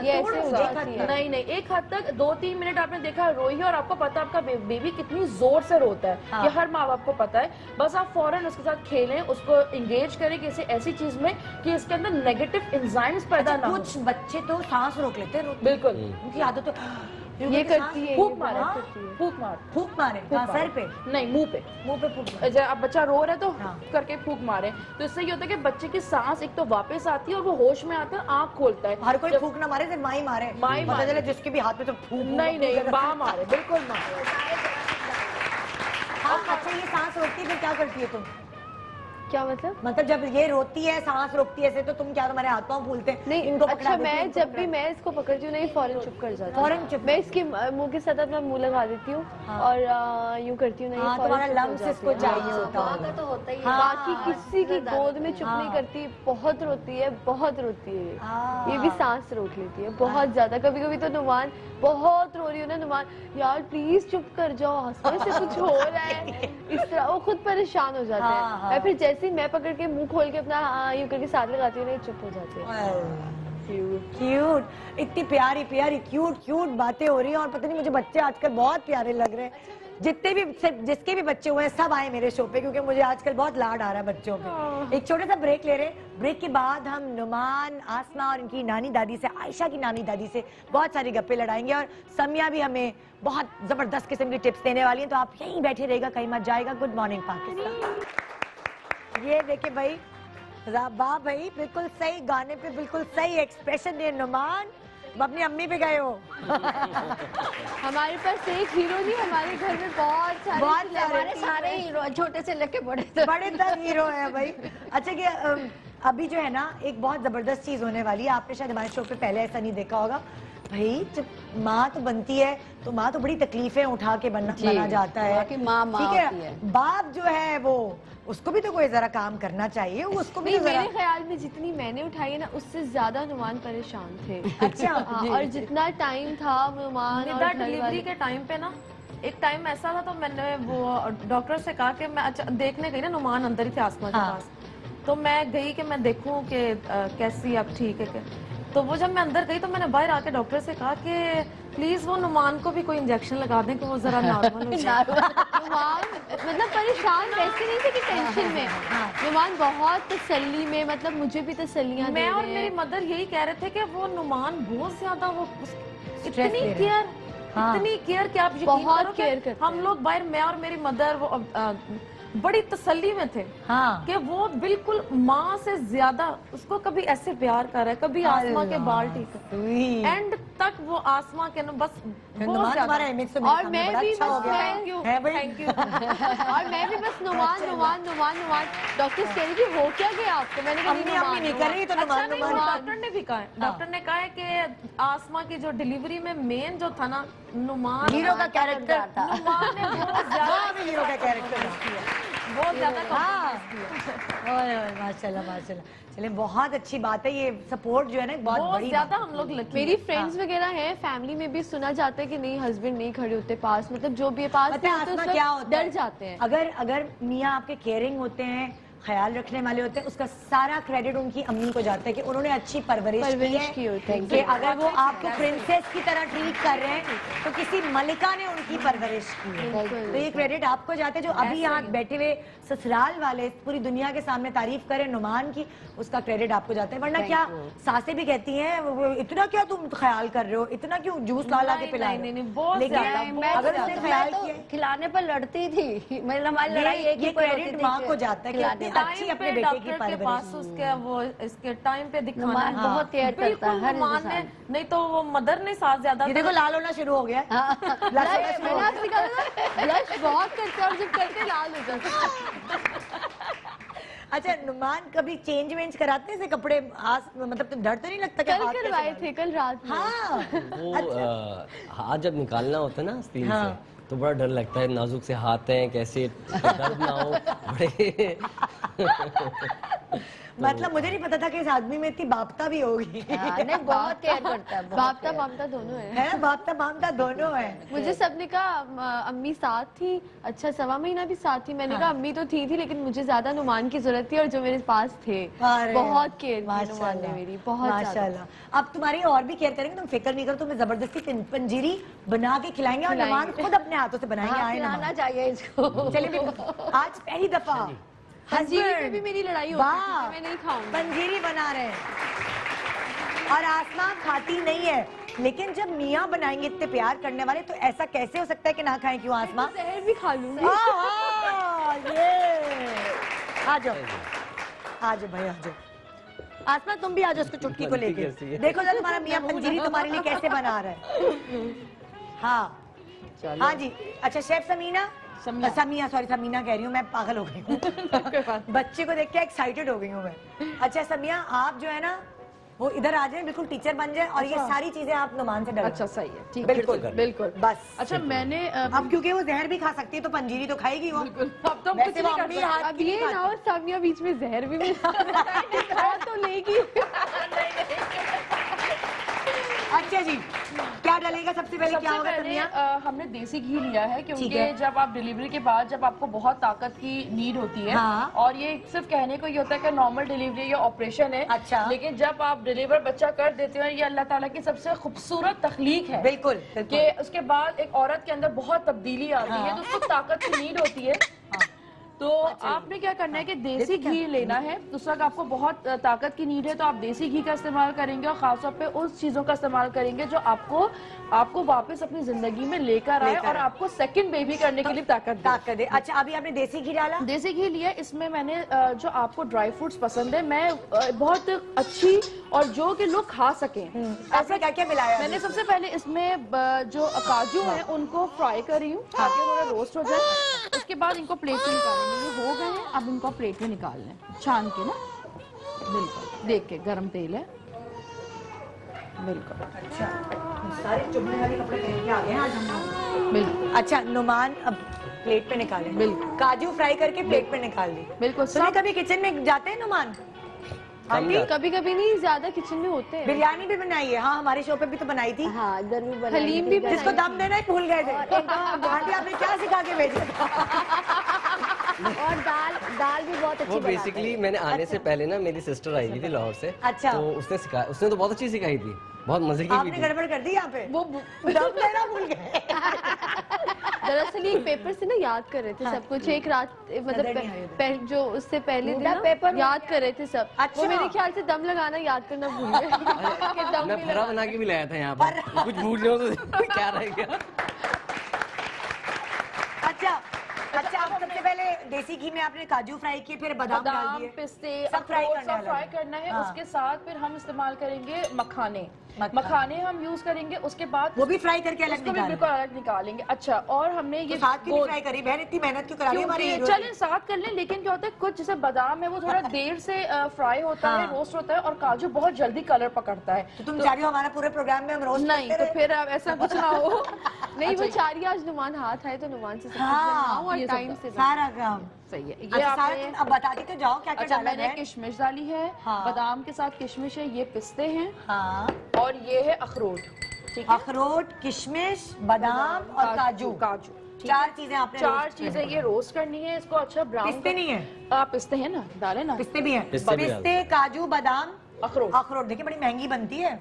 नहीं, नहीं एक हद तक 2-3 मिनट आपने देखा रोई है और आपको पता आपका बेबी कितनी जोर से रोता है, ये हर माँ बाप को पता है। बस आप फौरन उसके साथ खेलें, उसको एंगेज करें किसी ऐसी चीज में कि इसके अंदर नेगेटिव एंजाइम्स पैदा ना हो। कुछ बच्चे तो सांस रोक लेते हैं, बिल्कुल उनकी आदत तो ये करती है, फूक मारे, फूक मारे सर पे नहीं, मुंह पे फूक। अब बच्चा रो रहा है तो करके फूक मारे, तो इससे ये होता है कि बच्चे की सांस एक तो वापस आती है और वो होश में आता है, आँख खोलता है। हर कोई फूक ना मारे, सिर्फ माई मारे, जिसके भी हाथ में तो फूक, नहीं माँ मारे, बिल्कुल मारे। अच्छा ये सांस रोकती है फिर क्या करती है तुम? क्या मतलब जब ये रोती है सांस रोकती है ऐसे, तो तुम क्या, तुम्हारे हाथ पांव फूलते हैं? नहीं इनको अच्छा, मैं जब भी मैं इसको पकड़ती हूँ नहीं फौरन चुप कर जाती हूँ, फौरन चुप। मैं इसके मुंह के साथ अपना मुंह लगा देती हूँ और यूँ करती हूँ, नहीं तुम्हारा लम्स इसको चाहिए होता है, तो होता ही है। बाकी किसी की गोद में चुप नहीं करती, बहुत रोती है, बहुत रोती है, ये भी सांस रोक लेती है बहुत ज्यादा। कभी कभी तो नुमान बहुत रो रही हो ना, नुमान यार प्लीज चुप कर जाओ, आसमा से कुछ हो रहा है, इस तरह वो खुद परेशान हो जाते हैं। मैं फिर जैसे ही मैं पकड़ के मुंह खोल के अपना यूं करके साथ लगाती हूँ, नहीं चुप हो जाते हैं। क्यूट, इतनी प्यारी प्यारी क्यूट बातें हो रही हैं और पता नहीं मुझे बच्चे आजकल बहुत प्यारे लग रहे हैं। जितने भी जिसके भी बच्चे हुए हैं सब आए मेरे शो पे, क्योंकि मुझे आजकल बहुत लाड आ रहा है बच्चों पे। एक छोटा सा ब्रेक ले रहे हैं, ब्रेक के बाद हम नुमान, आसमा और इनकी नानी दादी से, आयशा की नानी दादी से बहुत सारी गप्पे लड़ाएंगे और समिया भी हमें बहुत जबरदस्त किस्म की टिप्स देने वाली हैं, तो आप यहीं बैठे रहेगा, कहीं मत जाएगा। Good morning Pakistan. ये देखिए भाई वाह भाई, बिल्कुल सही गाने पे बिल्कुल सही एक्सप्रेशन दिए नुमान, अपनी अम्मी पे गए हो। हमारे पास एक हीरो नहीं, हमारे घर में बहुत सारे हीरो, छोटे से लेके बड़े तक हीरो है भाई। अच्छा कि अभी जो है ना एक बहुत जबरदस्त चीज होने वाली है, आपने शायद हमारे शो पे पहले ऐसा नहीं देखा होगा भाई। जब माँ तो बनती है तो माँ तो बड़ी तकलीफें उठा के बना जाता है, माँ ठीक है। बाप जो है वो उसको भी तो कोई जरा काम करना चाहिए, उसको भी तो मेरे ख्याल में जितनी मैंने उठाई है ना उससे ज्यादा नुमान परेशान थे। अच्छा। और जितना टाइम था नुमान और डिलीवरी के टाइम पे ना, एक टाइम ऐसा था तो मैंने वो डॉक्टर से कहा कि मैं देखने गई ना, नुमान अंदर ही थे आसमा के पास, तो मैं गई कि मैं देखूं कि कैसी अब ठीक है। तो वो जब मैं अंदर गई तो मैंने बाहर आके डॉक्टर से कहा कि प्लीज वो नुमान को भी कोई इंजेक्शन लगा दें कि वो जरा नॉर्मल हो जाए। नुमान मतलब परेशान वैसे नहीं थे कि टेंशन में, नुमान बहुत तसल्ली में, मतलब मुझे भी तसल्लियां मैं और मेरी मदर यही कह रहे थे कि वो नुमान बहुत ज्यादा वो इतनी केयर, इतनी केयर कि आप यकीन बहुत केयर करते हम लोग बाहर, मैं और मेरी मदर वो बड़ी तसल्ली में थे कि वो बिल्कुल माँ से ज्यादा उसको कभी ऐसे प्यार कर रहा है, कभी आसमा के बाल ठीक है, एंड तक वो आसमा के बस बहुत ज्यादा। और मैं भी बस थैंक यू और मैं भी बस नुमान नुमान नुमान नुमान। डॉक्टर कह रही थी हो क्या गया आपको, मैंने कहा नहीं कर रही तो डॉक्टर ने भी कहा है, डॉक्टर ने कहा है कि आसमा की जो डिलीवरी में मेन जो था ना, नुमान हीरो का कैरेक्टर था, नुमान ने बहुत ज्यादा हीरो का कैरेक्टर किया, बहुत ज्यादा। माशाल्लाह माशाल्लाह। चलिए बहुत अच्छी बात है, ये सपोर्ट जो है ना बहुत बड़ी ज्यादा हम लोग मेरी फ्रेंड्स वगैरह हैं, फैमिली में भी सुना जाता है कि नहीं हस्बैंड नहीं खड़े होते पास, मतलब जो भी पास क्या होता डर जाते हैं। अगर मियाँ आपके केयरिंग होते हैं, ख्याल रखने वाले होते हैं, उसका सारा क्रेडिट उनकी अम्मी को जाता है कि उन्होंने अच्छी परवरिश की होती है कि अगर वो आपको प्रिंसेस की तरह ट्रीट कर रहे हैं तो किसी मलिका ने उनकी परवरिश की है, तो ये क्रेडिट आपको जाता है। जो अभी यहाँ बैठे हुए ससुराल वाले पूरी दुनिया के सामने तारीफ करें नुमान की, उसका क्रेडिट आपको जाता है। वरना क्या सासें भी कहती हैं इतना क्या तुम ख्याल कर रहे हो, इतना क्यों जूस ला के पिला रहे हो, लेकिन अगर उसने ख्याल किया, खिलाने पर लड़ती थी, हमारी लड़ाई ये क्रेडिट माँ को जाता है कि अच्छी अपने बेटे की परवरिश, उसके वो इसके टाइम पे दिखाना है, बहुत केयर करता है हर नुमान ने, नहीं तो वो मदर ने साथ ज्यादा। ये देखो लाल होना शुरू हो गया, ब्लश बहुत करते और जब करते लाल हो जाते। अच्छा नुमान कभी चेंज वेंज कराते हैं कपड़े, मतलब तो डर तो नहीं लगता? कल करवाए थे, कल रात में। वो हाथ जब निकालना होता है ना आस्तीन से तो बड़ा डर लगता है, नाजुक से हाथ हैं, कैसे दर्द ना हो बड़े। मतलब मुझे नहीं पता था कि इस आदमी में इतनी बापता भी होगी। नहीं बहुत केयर करता है, बापता बापता दोनों है बापता बापता दोनों है। मुझे सबने कहा अम्मी साथ थी, अच्छा 1.25 महीना भी साथ थी, मैंने कहा अम्मी तो थी लेकिन मुझे ज्यादा नुमान की जरूरत थी और जो मेरे पास थे बहुत केयर की नुमान ने मेरी, बहुत माशाल्लाह। अब तुम्हारी और भी केयर करेंगे, तुम फिक्र नहीं करो, तुम्हें जबरदस्ती पंजीरी बना के खिलाएंगे और नुमान खुद अपने हाथों से बनाएंगे। खिलाना चाहिए इसको। चलिए आज पहली दफा पंजीरी पे भी मेरी लड़ाई होती है, मैं नहीं खाऊंगी। पंजीरी बना रहे हैं और आसमा खाती नहीं है, लेकिन जब मियाँ बनाएंगे इतने प्यार करने वाले तो ऐसा कैसे हो सकता है कि ना खाएं? क्यों आसमा? जहर भी खा लूंगी। आ जाओ भाई, आ जाओ आसमा, तुम भी आ जाओ उसको चुटकी को लेके। देखो जरा तुम्हारा मियाँ पंजीरी तुम्हारे लिए कैसे बना रहा है। हाँ जी, अच्छा शेफ समीना सॉरी समीना कह रही हूँ मैं, पागल हो गई हूँ। बच्चे को देख के एक्साइटेड हो गई हूँ मैं। अच्छा समिया, आप जो है ना वो इधर आ जाए, बिल्कुल टीचर बन जाए और ये सारी चीजें आप नुमान से डरो। अच्छा सही है, ठीक, बिल्कुल बिल्कुल बस। अच्छा मैंने अब क्योंकि वो जहर भी खा सकती है तो पंजीरी तो खाएगी वो। अब तो कुछ नहीं कर सकते। अब ये ना हो सामिया बीच में जहर भी मिला तो लेगी। अच्छा जी, क्या डालेगा सबसे पहले? क्या होगा पहले हमने देसी घी लिया है क्योंकि जब आप डिलीवरी के बाद जब आपको बहुत ताकत की नीड होती है और ये सिर्फ कहने को ये होता है कि नॉर्मल डिलीवरी या ऑपरेशन है, अच्छा, लेकिन जब आप डिलीवर बच्चा कर देते हो ये अल्लाह ताला की सबसे खूबसूरत तखलीक है। बिल्कुल कि उसके बाद एक औरत के अंदर बहुत तब्दीली आती है तो उसको ताकत की नीड होती है। तो आपने क्या करना है कि देसी घी लेना है, उस वक्त आपको बहुत ताकत की नीड है तो आप देसी घी का इस्तेमाल करेंगे और खासतौर पे उस चीजों का इस्तेमाल करेंगे जो आपको वापस अपनी जिंदगी में लेकर आए और आपको सेकंड बेबी करने के लिए ताकत दे। अच्छा अभी आपने देसी घी डाला? देसी घी लिया, इसमें मैंने जो आपको ड्राई फ्रूट्स पसंद है मैं बहुत अच्छी और जो कि लोग खा सके ऐसा क्या क्या मिलाया? मैंने सबसे पहले इसमें जो काजू है उनको फ्राई कर रही हूँ ताकि उन्होंने रोस्ट हो जाए। उसके बाद इनको प्लेट में निकालेंगे, ये हो गए हैं, अब इनको प्लेट में निकालना है छान के ना, बिल्कुल देख के गरम तेल है बिल्कुल। अच्छा सारे चुभने वाले कपड़े पहन के आ गए हैं आज हम लोग। बिल्कुल। अच्छा नुमान अब प्लेट पे निकाले। बिल्कुल। काजू फ्राई करके प्लेट पे निकाल ली। बिल्कुल। तो कभी किचन में जाते हैं नुमान? कभी कभी नहीं, ज्यादा किचन में होते हैं। बिरयानी भी बनाई है? हाँ हमारे शो पे भी तो बनाई थी। हाँ इधर भी बनाई। हलीम भी जिसको दम देना ही भूल गए थे। आंटी आपने क्या सिखा के भेजा? और दाल भी बहुत अच्छी वो बेसिकली मैंने आने से पहले ना मेरी सिस्टर आई हुई थी लाहौर से। अच्छा। तो उसने सिखाया, उसने तो बहुत अच्छी सिखाई थी, बहुत मजे की भी आपने थी। गड़बड़ कर दी यहाँ पे, वो दम देना भूल गए। दरअसल एक पेपर से ना याद कर रहे थे सब कुछ, एक रात मतलब जो उससे पहले दिन ना पेपर याद कर रहे थे सब। अच्छा। वो मेरे ख्याल से दम लगाना याद करना भूल गए। मैं भरा बना के भी लाया था यहाँ पर, कुछ भूल जाओ तो क्या रह गया। अच्छा आप सबसे पहले देसी घी में आपने काजू फ्राई किए, फिर बादाम डाल दिए, पिस्ते, सब फ्राई करना है। उसके साथ फिर हम इस्तेमाल करेंगे मखाने हम यूज करेंगे। उसके बाद वो भी फ्राई करके अलग बिल्कुल अलग निकालेंगे। अच्छा, और हमने ये साथ क्यों फ्राई करी बहन, इतनी मेहनत क्यों करा रही है हमारी हीरो? चलें साथ कर लें, लेकिन क्या होता है कुछ जैसे बादाम है वो थोड़ा देर से फ्राई होता है, रोस्ट होता है, और काजू बहुत जल्दी कलर पकड़ता है। तो तुम चाह रही हो हमारा पूरे प्रोग्राम में हम रोस्ट नहीं, तो फिर अब ऐसा कुछ ना हो। नहीं वो चाह रही है आज नुमान हाथ आए तो नुमान से और टाइम से सारा काम सही है। ये अच्छा, आपने अब बताती तो जाओ क्या क्या अच्छा डाला मैंने है। किशमिश डाली है, बादाम के साथ किशमिश है, ये पिस्ते हैं, हाँ, और ये है अखरोट। ठीक है, अखरोट, किशमिश, बादाम और काजू। चार चीजें आपने चार चीजें ये रोस्ट करनी है। इसको अच्छा ब्राउन। पिस्ते नहीं है? पिस्ते हैं ना, डाले ना। पिस्ते भी हैं। पिस्ते, काजू, बादाम, अखरोट देखिए बड़ी महंगी बनती है।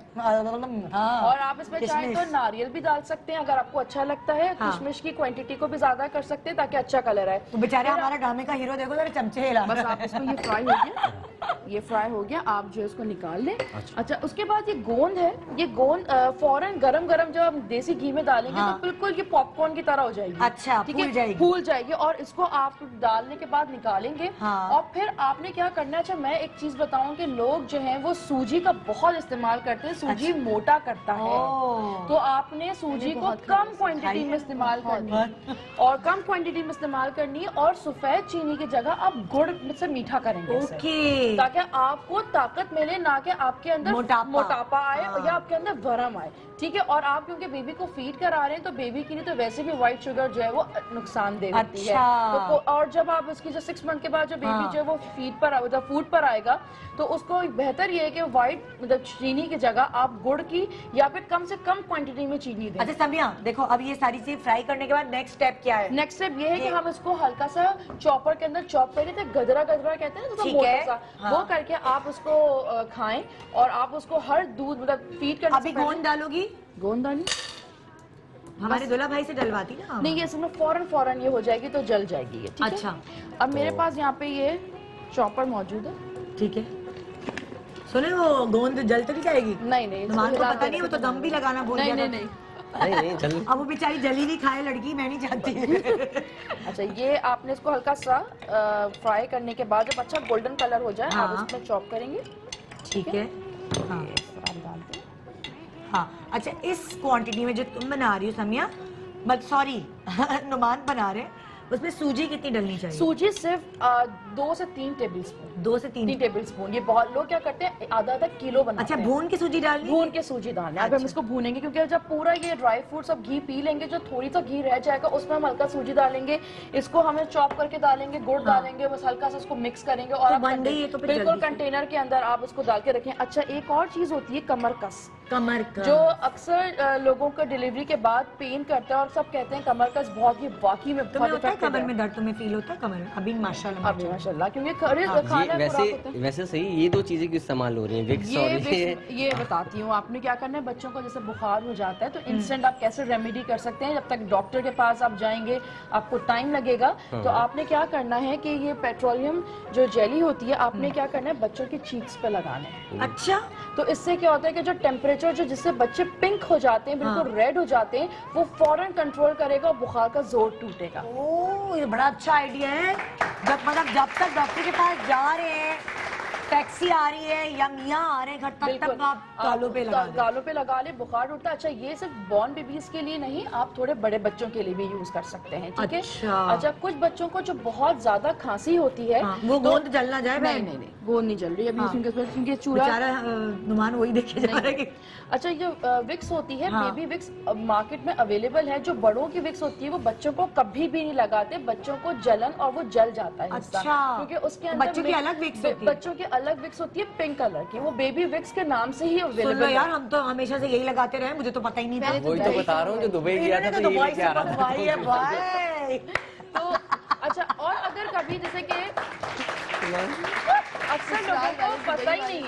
हाँ। और आप इसमें चाहे तो नारियल भी डाल सकते हैं अगर आपको अच्छा लगता है। किशमिश की क्वांटिटी को भी ज्यादा कर सकते हैं ताकि अच्छा कलर आए। तो बेचारे हमारा ड्रामे का हीरो देखो जरा चमचे हिला। बस आप इसको ये फ्राई हो गया, ये फ्राई हो गया, आप जो इसको निकाल लें। अच्छा, उसके बाद ये गोंद है, ये गोंद फौरन गरम गरम जब हम देसी घी में डालेंगे तो बिल्कुल ये पॉपकॉर्न की तरह हो जाएगी। अच्छा, फूल जाएगी। और इसको आप डालने के बाद निकालेंगे। और फिर आपने क्या करना है, अच्छा मैं एक चीज बताऊं कि लोग जो है वो सूजी का बहुत इस्तेमाल करते हैं। सूजी मोटा करता है, तो आपने सूजी को कम क्वांटिटी में इस्तेमाल करनी है, और कम क्वांटिटी में इस्तेमाल करनी है। और सफेद चीनी की जगह आप गुड़ से मीठा करेंगे ताकि आपको ताकत मिले, ना कि आपके अंदर मोटापा आए या आपके अंदर वरम आए। ठीक है, और आप क्योंकि बेबी को फीड करा रहे हैं तो बेबी के लिए तो वैसे भी व्हाइट शुगर जो है वो नुकसानदेह होती है। तो और जब आप उसकी जो 6 मंथ के बाद जो बेबी जो है वो फूड पर आएगा तो उसको बेहतर ये है कि व्हाइट मतलब चीनी की जगह आप गुड़ की या फिर कम से कम क्वांटिटी में चीनी दें। अच्छा समिया देखो, अब ये सारी चीज फ्राई करने के बाद नेक्स्ट स्टेप क्या है? नेक्स्ट स्टेप ये है कि हम इसको हल्का सा चॉपर के अंदर चॉप करेंगे, गदरा गदरा कहते हैं ना, मोटा सा वो करके आप उसको खाएं। और आप उसको हर दूध मतलब फीड करने अभी गोंद डालोगी? गोंद डाली हमारे दूल्हा भाई से डलवाती ना। नहीं, ये इसमें फौरन ये हो जाएगी तो जल जाएगी ये। ठीक अच्छा है? अब मेरे पास यहाँ पे ये चॉपर मौजूद है। ठीक है, सुने वो गोंद जल तो नहीं जाएगी? नहीं, नुमान को पता नहीं, वो तो दम भी लगाना भूल गया। नहीं जल। अब वो बेचारी जली नहीं खाए लड़की, मैं नहीं चाहती। अच्छा, ये आपने इसको हल्का सा फ्राई करने के बाद जब अच्छा गोल्डन कलर हो जाए आप इसमें चॉप करेंगे। ठीक है, हाँ। अच्छा, इस क्वांटिटी में जो तुम बना रही हो समिया, बट सॉरी नुमान बना रहे हैं, उसमें सूजी कितनी डलनी चाहिए? सूजी सिर्फ 2 से 3 टेबल स्पून। 2 से 3 टेबल स्पून। ये बहुत लोग क्या करते हैं आधा किलो बनाते हैं। अच्छा, भून के सूजी डालनी? भून के सूजी डालना है। अब हम इसको भूनेंगे क्योंकि जब पूरा ये ड्राई फ्रूट सब घी पी लेंगे, जो थोड़ी सा घी रह जाएगा उसमें हम हल्का सूजी डालेंगे। इसको हमें चॉप करके डालेंगे, गुड़ डालेंगे, बस हल्का सा उसको मिक्स करेंगे और बिल्कुल कंटेनर के अंदर आप उसको डाल के रखें। अच्छा, एक और चीज होती है कमरकस, जो अक्सर लोगों को डिलीवरी के बाद पेन करता है और सब कहते हैं कमरकस बहुत ही वाकई में बहुत कमर में दर्द तुम्हें फील होता है? कमर अभी माशाल्लाह क्योंकि वैसे सही ये 2 चीजें क्यों इस्तेमाल हो रही हैं? विक्स और ये बताती हूँ। आपने क्या करना है, बच्चों को जैसे बुखार हो जाता है तो इंस्टेंट आप कैसे रेमेडी कर सकते हैं। जब तक डॉक्टर के पास आप जाएंगे आपको टाइम लगेगा, तो आपने क्या करना है कि ये पेट्रोलियम जो जेली होती है आपने क्या करना है बच्चों की चीक्स पे लगाना है। अच्छा, तो इससे क्या होता है कि जो टेम्परेचर जो जिससे बच्चे पिंक हो जाते हैं, बिल्कुल रेड हो जाते हैं, वो फौरन कंट्रोल करेगा और बुखार का जोर टूटेगा। ओह, ये बड़ा अच्छा आइडिया है। जब तक डॉक्टर के पास जा रहे हैं टैक्सी आ रही है या मियाँ आ रहे हैं घर तक आप गालों पे लगा ले, बुखार उठता है। अच्छा, ये सिर्फ बॉर्न बेबीज के लिए नहीं, आप थोड़े बड़े बच्चों के लिए भी यूज कर सकते हैं, ठीक है। अच्छा, कुछ बच्चों को जो बहुत ज्यादा खांसी होती है, वो गोंद जल ना जाए। नहीं, गोंद नहीं जल रही अभी, क्योंकि चूड़ा नुमान वही देखे जा रहे हैं। अच्छा, ये विक्स होती है, बेबी विक्स मार्केट में अवेलेबल है। जो बड़ों की विक्स होती है वो बच्चों को कभी भी नहीं लगाते, बच्चों को जलन और वो जल जाता है। अच्छा, क्योंकि उसके अंदर बच्चों की अलग विक्स होती है। बच्चों की अलग विक्स होती है पिंक कलर की, वो बेबी विक्स के नाम से ही अवेलेबल है। यार हम तो हमेशा से यही लगाते रहे, मुझे तो पता ही नहीं था। वही तो बता रहा हूँ, जो दुबई गया था तो यही लेके आ रहा था। तो अच्छा, और अगर कभी जैसे कि अक्सर लोगों को पता ही नहीं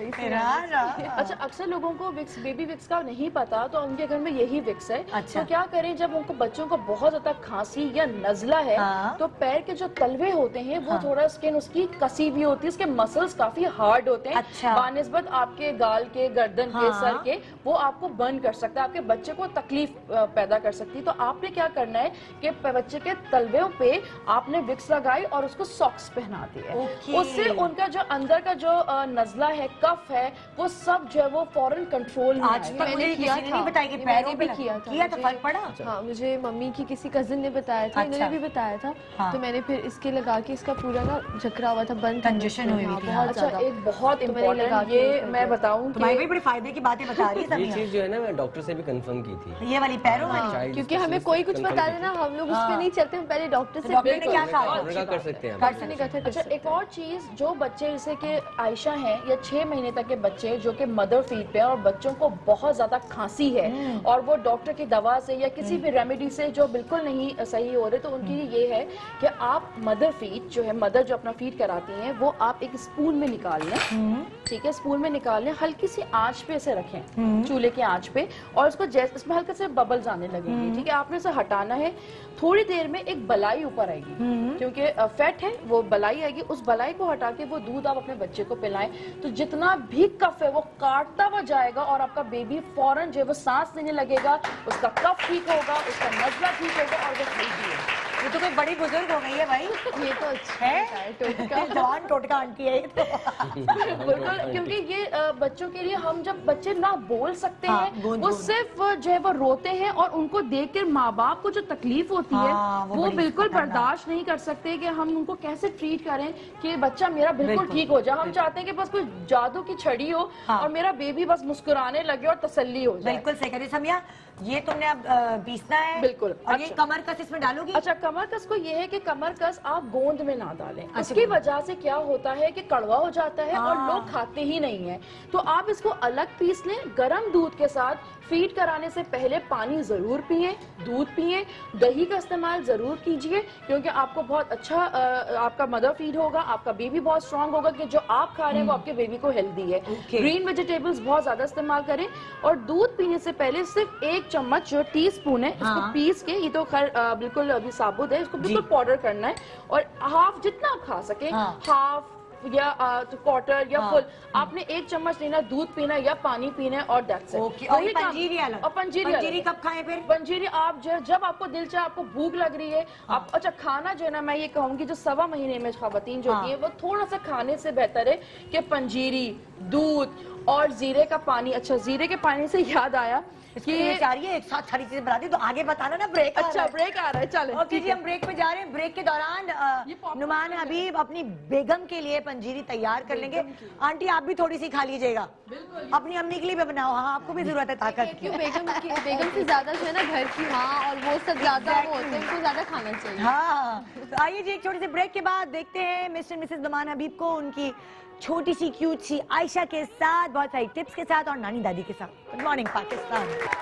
है। अच्छा, अक्सर लोगों को विक्स, बेबी विक्स का नहीं पता, तो उनके घर में यही विक्स है। अच्छा। तो क्या करें, जब उनको बच्चों को बहुत ज्यादा खांसी या नजला है, तो पैर के जो तलवे होते हैं वो थोड़ा स्किन उसकी कसी भी होती है, उसके मसल्स काफी हार्ड होते हैं। अच्छा। बानिस्बत आपके गाल के, गर्दन के, सर के, वो आपको बर्न कर सकता है, आपके बच्चे को तकलीफ पैदा कर सकती है। तो आपने क्या करना है कि बच्चे के तलवों पे आपने विक्स लगाई और उसको सॉक्स पहना दिए। उससे उनका जो अंदर का जो नजला है, कफ है, वो सब जो है वो फौरन कंट्रोल में आज तक मुझे किसी ने नहीं बताया कि पैरों पे किया था, फर्क पड़ा? हाँ, मुझे मम्मी की किसी कजिन ने बताया था, इन्होंने भी बताया था। तो मैंने फिर इसके लगा के इसका पूरा ना झकरा हुआ था, बंद कंजेशन हुई थी बहुत ज्यादा। एक बहुत इम्पोर्टेंट, ये मैं बताऊं, तुम्हारी भी बड़ी फायदे की बातें बता रही है। ये चीज जो है ना, मैं डॉक्टर से भी कंफर्म की थी, ये वाली पैरों वाली, क्योंकि हमें कोई कुछ बता देना, हम लोग उस पर नहीं चलते, हम पहले डॉक्टर से क्या कर सकते हैं। अच्छा, एक और चीज, जो बच्चे जैसे कि आयशा है या 6 महीने तक के बच्चे जो कि मदर फीड पे हैं और बच्चों को बहुत ज्यादा खांसी है और वो डॉक्टर की दवा से या किसी भी रेमेडी से जो बिल्कुल नहीं सही हो रहे, तो उनके लिए ये है कि आप मदर फीड जो है, मदर जो अपना फीड कराती हैं, वो आप एक स्पून में निकाल लें, ठीक है। स्पून में निकाल लें, हल्की सी आंच पे इसे रखें, चूल्हे की आंच पे, और उसको जैसे इसमें हल्के से बबल्स आने लगेंगे, ठीक है। आपने इसे हटाना है। थोड़ी देर में एक बलाई ऊपर आएगी, क्योंकि फैट है, वो बलाई आएगी। उस बलाई को हटा के वो दूध आप अपने बच्चे को पिलाएं, तो जितना भी कफ है वो काटता हुआ जाएगा और आपका बेबी फौरन जो है वो सांस लेने लगेगा, उसका कफ ठीक होगा, उसका नजला ठीक होगा और वो हेल्दी है। ये तो कोई बड़ी बुजुर्ग हो गई है भाई, ये तो अच्छा है, जवान टोटका आंटी है ये तो। बिल्कुल, क्योंकि ये बच्चों के लिए, हम जब बच्चे ना बोल सकते हैं, वो सिर्फ जो है वो रोते हैं और उनको देखकर माँ बाप को जो तकलीफ होती है वो बिल्कुल बर्दाश्त नहीं कर सकते कि हम उनको कैसे ट्रीट करें कि बच्चा मेरा बिल्कुल ठीक हो जाए। हम चाहते हैं कि बस कोई जादू की छड़ी हो और मेरा बेबी बस मुस्कुराने लगे और तसल्ली हो जाए। बिल्कुल सही कह समिया, ये तुमने अब पीसना है। बिल्कुल। और ये कमर कस इसमें डालोगी? अच्छा, कमर कस को ये है कि कमर कस आप गोंद में ना डालें। इसकी वजह से क्या होता है कि कड़वा हो जाता है और लोग खाते ही नहीं है। तो आप इसको अलग पीस लें, गर्म दूध के साथ। फीड कराने से पहले पानी जरूर पिएं, दूध पिएं, दही का इस्तेमाल जरूर कीजिए, क्योंकि आपको बहुत अच्छा आपका मदर फीड होगा, आपका बेबी बहुत स्ट्रांग होगा कि जो आप खा रहे हैं वो आपके बेबी को हेल्दी है। ग्रीन वेजिटेबल्स बहुत ज्यादा इस्तेमाल करें, और दूध पीने से पहले सिर्फ 1 चम्मच जो टीस्पून है इसको पीस के, ये तो खैर बिल्कुल अभी साबुत है, इसको बिल्कुल पाउडर करना है, और हाफ जितना आप खा सके, हाफ या क्वार्टर या फुल, आपने 1 चम्मच लेना, दूध पीना या पानी पीना, और दैट्स इट। और पंजीरी अलग। और पंजीरी कब खाएं फिर? पंजीरी आप जो जब आपको दिल चाहे, आपको भूख लग रही है, आप अच्छा खाना जो है ना, मैं ये कहूंगी जो 1.25 महीने में खवातीन जो होती है वो थोड़ा सा खाने से बेहतर है कि पंजीरी, दूध और जीरे का पानी। अच्छा, जीरे के पानी से याद आया कि एक साथ सारी चीजें बता दी, तो आगे बताना ना। ब्रेक अच्छा, ब्रेक आ रहा है, चले। ओके जी, हम ब्रेक पे जा रहे हैं। ब्रेक के दौरान नुमान हबीब अपनी बेगम के लिए पंजीरी तैयार कर लेंगे। आंटी आप भी थोड़ी सी खा लीजिएगा, अपनी अम्मी के लिए भी बनाओ। हाँ, आपको भी जरूरत है ताकत की। बेगम से ज्यादा जो है ना घर की माँ और वो सब ज्यादा वो होते हैं, उनको ज्यादा खाना चाहिए। हाँ, तो आइए जी, एक छोटे से ब्रेक के बाद देखते हैं मिस्टर मिसेस नुमान हबीब को उनकी छोटी सी क्यूट सी आयशा के साथ, बहुत सारी टिप्स के साथ और नानी दादी के साथ। Good morning Pakistan.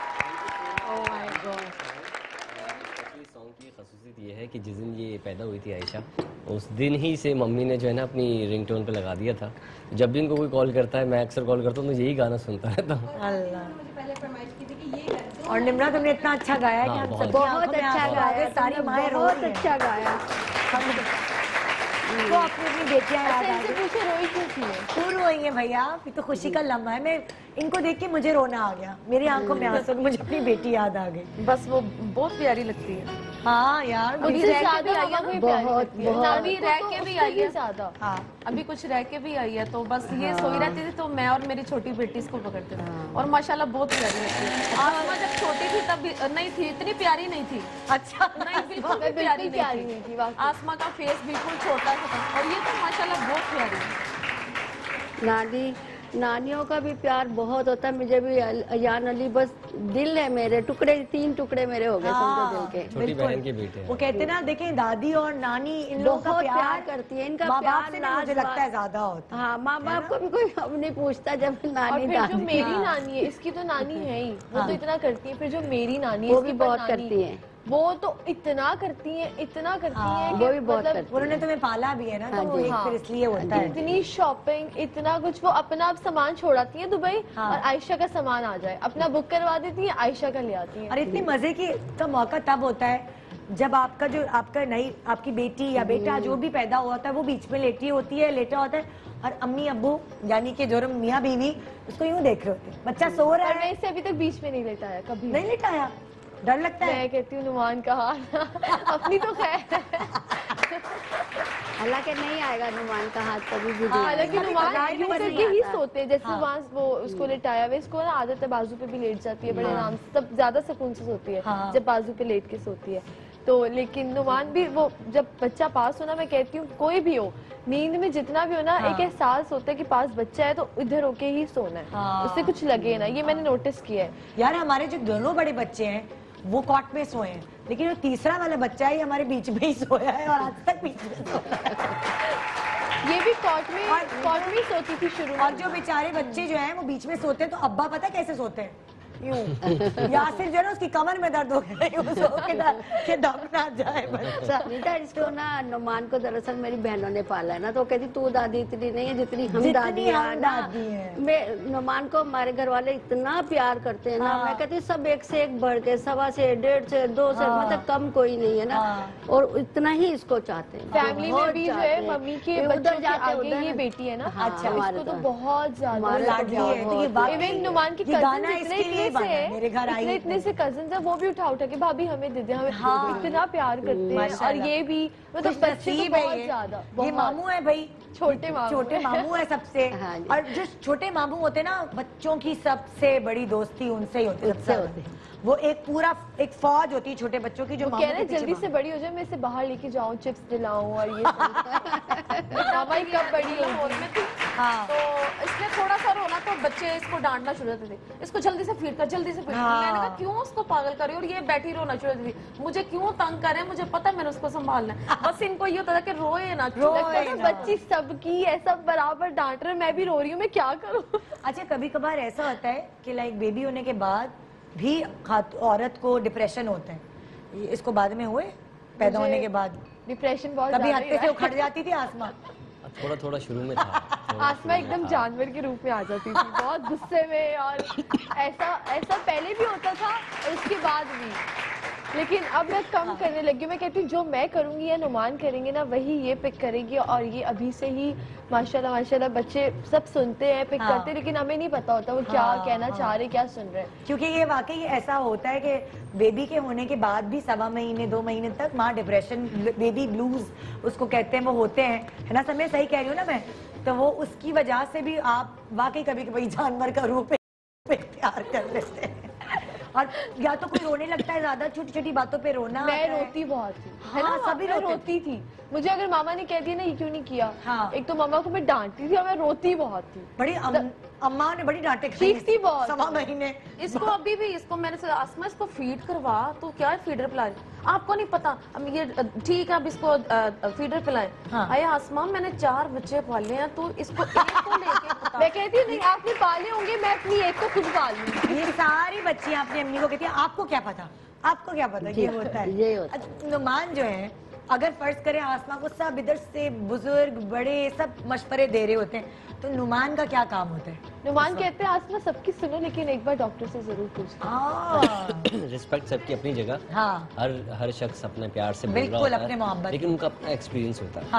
Oh my god. इस सॉन्ग की खासियत ये है कि जिस दिन ये पैदा हुई थी आयशा, उस दिन ही से मम्मी ने जो है ना अपनी रिंगटोन पे लगा दिया था। जब भी इनको कोई कॉल करता है, मैं अक्सर कॉल करता हूँ, तो यही गाना सुनता रहता हूँ। और निम्रा, तुमने इतना अच्छा गाया है कि हम सब बहुत अच्छा गाया, सारी माएँ रो बहुत अच्छा गाया। वो अपनी अपनी बेटियां याद आ गई। पूछे रोई क्यों थी? क्यों रोई है भैया? ये तो खुशी का लम्हा है। मैं इनको देख के मुझे रोना आ गया, मेरी आंखों में आंसू, मुझे अपनी बेटी याद आ गई। बस वो बहुत प्यारी लगती है। हाँ यार, अभी उससे रह के ज्यादा भी आई मामा है, कोई प्यार बहुत करती है। बहुत अभी रह के भी आई है ज्यादा। हाँ अभी कुछ रह के भी आई है, तो बस ये सोई रहती थी तो मैं और मेरी छोटी बेटी इसको पकड़ते थे और माशाल्लाह बहुत प्यारी लगती है। आसमा जब छोटी थी तब नहीं थी, इतनी प्यारी नहीं थी। अच्छा, नहीं, बिल्कुल भी प्यारी नहीं थी। आसमा का फेस बिल्कुल छोटा सा था और ये तो माशाल्लाह बहुत प्यारी है। नानियों का भी प्यार बहुत होता है। मुझे भी अयान अली बस दिल है मेरे, टुकड़े 3 टुकड़े मेरे हो गए समझो दिल के। छोटी बहन की बेटे वो कहते हैं ना, देखें दादी और नानी इन लोगों का बहुत प्यार करती है, इनका माँ बाप प्यार से भी मुझे लगता है ज्यादा होता है। हाँ, माँ बाप को भी कोई अब नहीं पूछता जब और नानी फिर जो दादी। मेरी नानी है, इसकी तो नानी है ही, वो तो इतना करती है। फिर जो मेरी नानी है, वो भी इसकी बहुत नानी, करती है। वो तो इतना करती है, इतना करती है कि वो भी बहुत मतलब करती उन्होंने तुम्हें पाला भी है ना, तो वो एक हाँ। फिर इसलिए होता है। इतनी शॉपिंग, इतना कुछ, वो अपना सामान छोड़ाती है दुबई और आयशा का सामान आ जाए अपना बुक करवा देती है, आयशा का ले आती है। और इतनी मजे की का मौका तब होता है जब आपकी बेटी या बेटा जो भी पैदा हुआ होता है वो बीच में लेटा होता है और अम्मी अब्बू यानी कि जो मियाँ बीवी उसको यूं देख रहे होते हैं, बच्चा सो रहा और है। मैं इससे अभी तक बीच में नहीं लेटा है कभी। नहीं लेटाया, डर लगता है। मैं कहती हूँ नुमान का हाल अपनी तो खैर हालांकि नहीं आएगा नुमान का हाथ कभी भी। हालांकि नुमान यूं करके ही सोते हैं, जैसे हाँ। वहाँ वो उसको लेटाया हुआ, इसको ना आदत है बाजू पे भी लेट जाती है बड़े आराम से, तब ज्यादा सुकून से सोती है हाँ। जब बाजू पे लेट के सोती है। तो लेकिन नुमान भी वो जब बच्चा पास होना, मैं कहती हूँ कोई भी हो नींद में जितना भी हो ना, एक एहसास होता है कि पास बच्चा है तो इधर होके ही सोना है, उससे कुछ लगे ना, ये मैंने नोटिस किया है। यार हमारे जो दोनों बड़े बच्चे हैं वो कॉट में सोए हैं, लेकिन जो तीसरा वाला बच्चा है ये हमारे बीच में ही सोया है और आज तक बीच में सोया है। ये भी कॉट में सोती थी शुरू में। और जो बेचारे बच्चे जो हैं वो बीच में सोते हैं, तो अब्बा पता है कैसे सोते हैं? यूं। यासिर जो है ना उसकी कमर में दर्द हो गया कि दम ना जाए बच्चा। नीता, इसको ना नुमान को दरअसल मेरी बहनों ने पाला है ना, तो कहती तू दादी इतनी नहीं है जितनी हम दादी हैं। मैं नुमान को हमारे घर वाले इतना प्यार करते हैं ना, मैं कहती सब एक से एक बढ़ के 1.25 से 1.5 से 2 से मतलब कम कोई नहीं है ना, और इतना ही इसको चाहते हैं। फैमिली में भी जो है मम्मी के बच्चों के आगे ये बेटी है ना, अच्छा, इसको तो बहुत ज्यादा लाडली है। इवन नुमान की कजिन इतने से कजिन है, वो भी उठा के भाभी हमें दे दे, हमें इतना प्यार करते हैं। और ये भी मतलब बच्चे तो बहुत ज्यादा, ये मामू है भाई, छोटे मामू है सबसे। और जो छोटे मामू होते हैं ना, बच्चों की सबसे बड़ी दोस्ती उनसे ही होती है। वो एक फौज होती है छोटे बच्चों की जो कह रहे जल्दी से बड़ी हो जाए, मैं इसे बाहर लेके जाऊं, चिप्स दिलाऊं और ये मामा ही कब बड़ी होगी। हाँ। तो इसने थोड़ा सा रोना तो बच्चे इसको डांटना शुरू करते थे, इसको जल्दी से फीड कर, जल्दी से फीड कर। मैंने कहा क्यों उसको पागल कर रही हो, और ये बैठी रोना शुरू करती थी, मुझे क्यों तंग कर रहे हैं, मुझे पता है मैंने उसको संभालना है। बस इनको ये होता था कि रोए ना, बच्ची सबकी ऐसा बराबर डांट रहे, मैं भी रो रही हूँ, मैं क्या करूँ। अच्छा, कभी कभार ऐसा होता है कि लाइक बेबी होने के बाद भी औरत को डिप्रेशन होता है, इसको बाद में हुए पैदा होने के बाद डिप्रेशन बहुत कभी हत्ते से उखड़ जाती थी आसमा? थोड़ा शुरू में था। आसमा एकदम जानवर के रूप में आ जाती थी, बहुत गुस्से में, और ऐसा पहले भी होता था और उसके बाद भी। लेकिन अब मैं कम करने लगी हूँ। मैं कहती हूँ जो मैं करूंगी या नुमान करेंगे ना, वही ये पिक करेगी। और ये अभी से ही माशाल्लाह बच्चे सब सुनते हैं, पिक करते हैं, लेकिन हमें नहीं पता होता वो क्या कहना चाह रहे, क्या सुन रहे हैं। क्योंकि ये वाकई ऐसा होता है कि बेबी के होने के बाद भी 1.25 महीने 2 महीने तक माँ डिप्रेशन, बेबी ब्लूज उसको कहते हैं, वो होते हैं, है ना? समय सही कह रही हूँ ना मैं? तो वो उसकी वजह से भी आप वाकई कभी कभी जानवर का रूप प्यार कर लेते हैं। और या तो कोई रोने लगता है ज्यादा, छोटी छोटी बातों पे रोना। मैं रोती बहुत थी, है ना? सभी रोती थी। मुझे अगर मामा ने कह दिया ना ये क्यों नहीं किया, एक तो मामा को मैं डांटती थी और मैं रोती बहुत थी। बड़ी अम्मा ने बड़ी डांटे ठीक थी बहुत। 1.25 महीने इसको अभी भी इसको मैंने आसमा इसको फीड करवा, तो क्या है फीडर पिला रही, आपको नहीं पता, ये ठीक है अब इसको फीडर पिलाएं। अरे आसमा मैंने 4 बच्चे पाले हैं, तो इसको एक को लेके मैं कहती हूँ नहीं आपने पाले होंगे, मैं अपनी एक को खुद पाल लूंगी। ये सारी बच्चियां अपनी अम्मी को कहती है आपको क्या पता, आपको क्या पता। ये होता है, ये होता है। नुमान जो है, अगर फर्ज करें आसमा को सब इधर से बुजुर्ग बड़े सब मशवरे दे रहे होते हैं, तो नुमान का क्या काम होता है? नुमान कहते हैं आसमा सबकी सुनो, लेकिन एक बार डॉक्टर से जरूर पूछना। रिस्पेक्ट सबकी अपनी जगह। हाँ, हर शख्स अपने प्यार से बोल रहा बिल्कुल होता अपने है, मोहब्बत, लेकिन उनका अपना एक्सपीरियंस होता है। हाँ।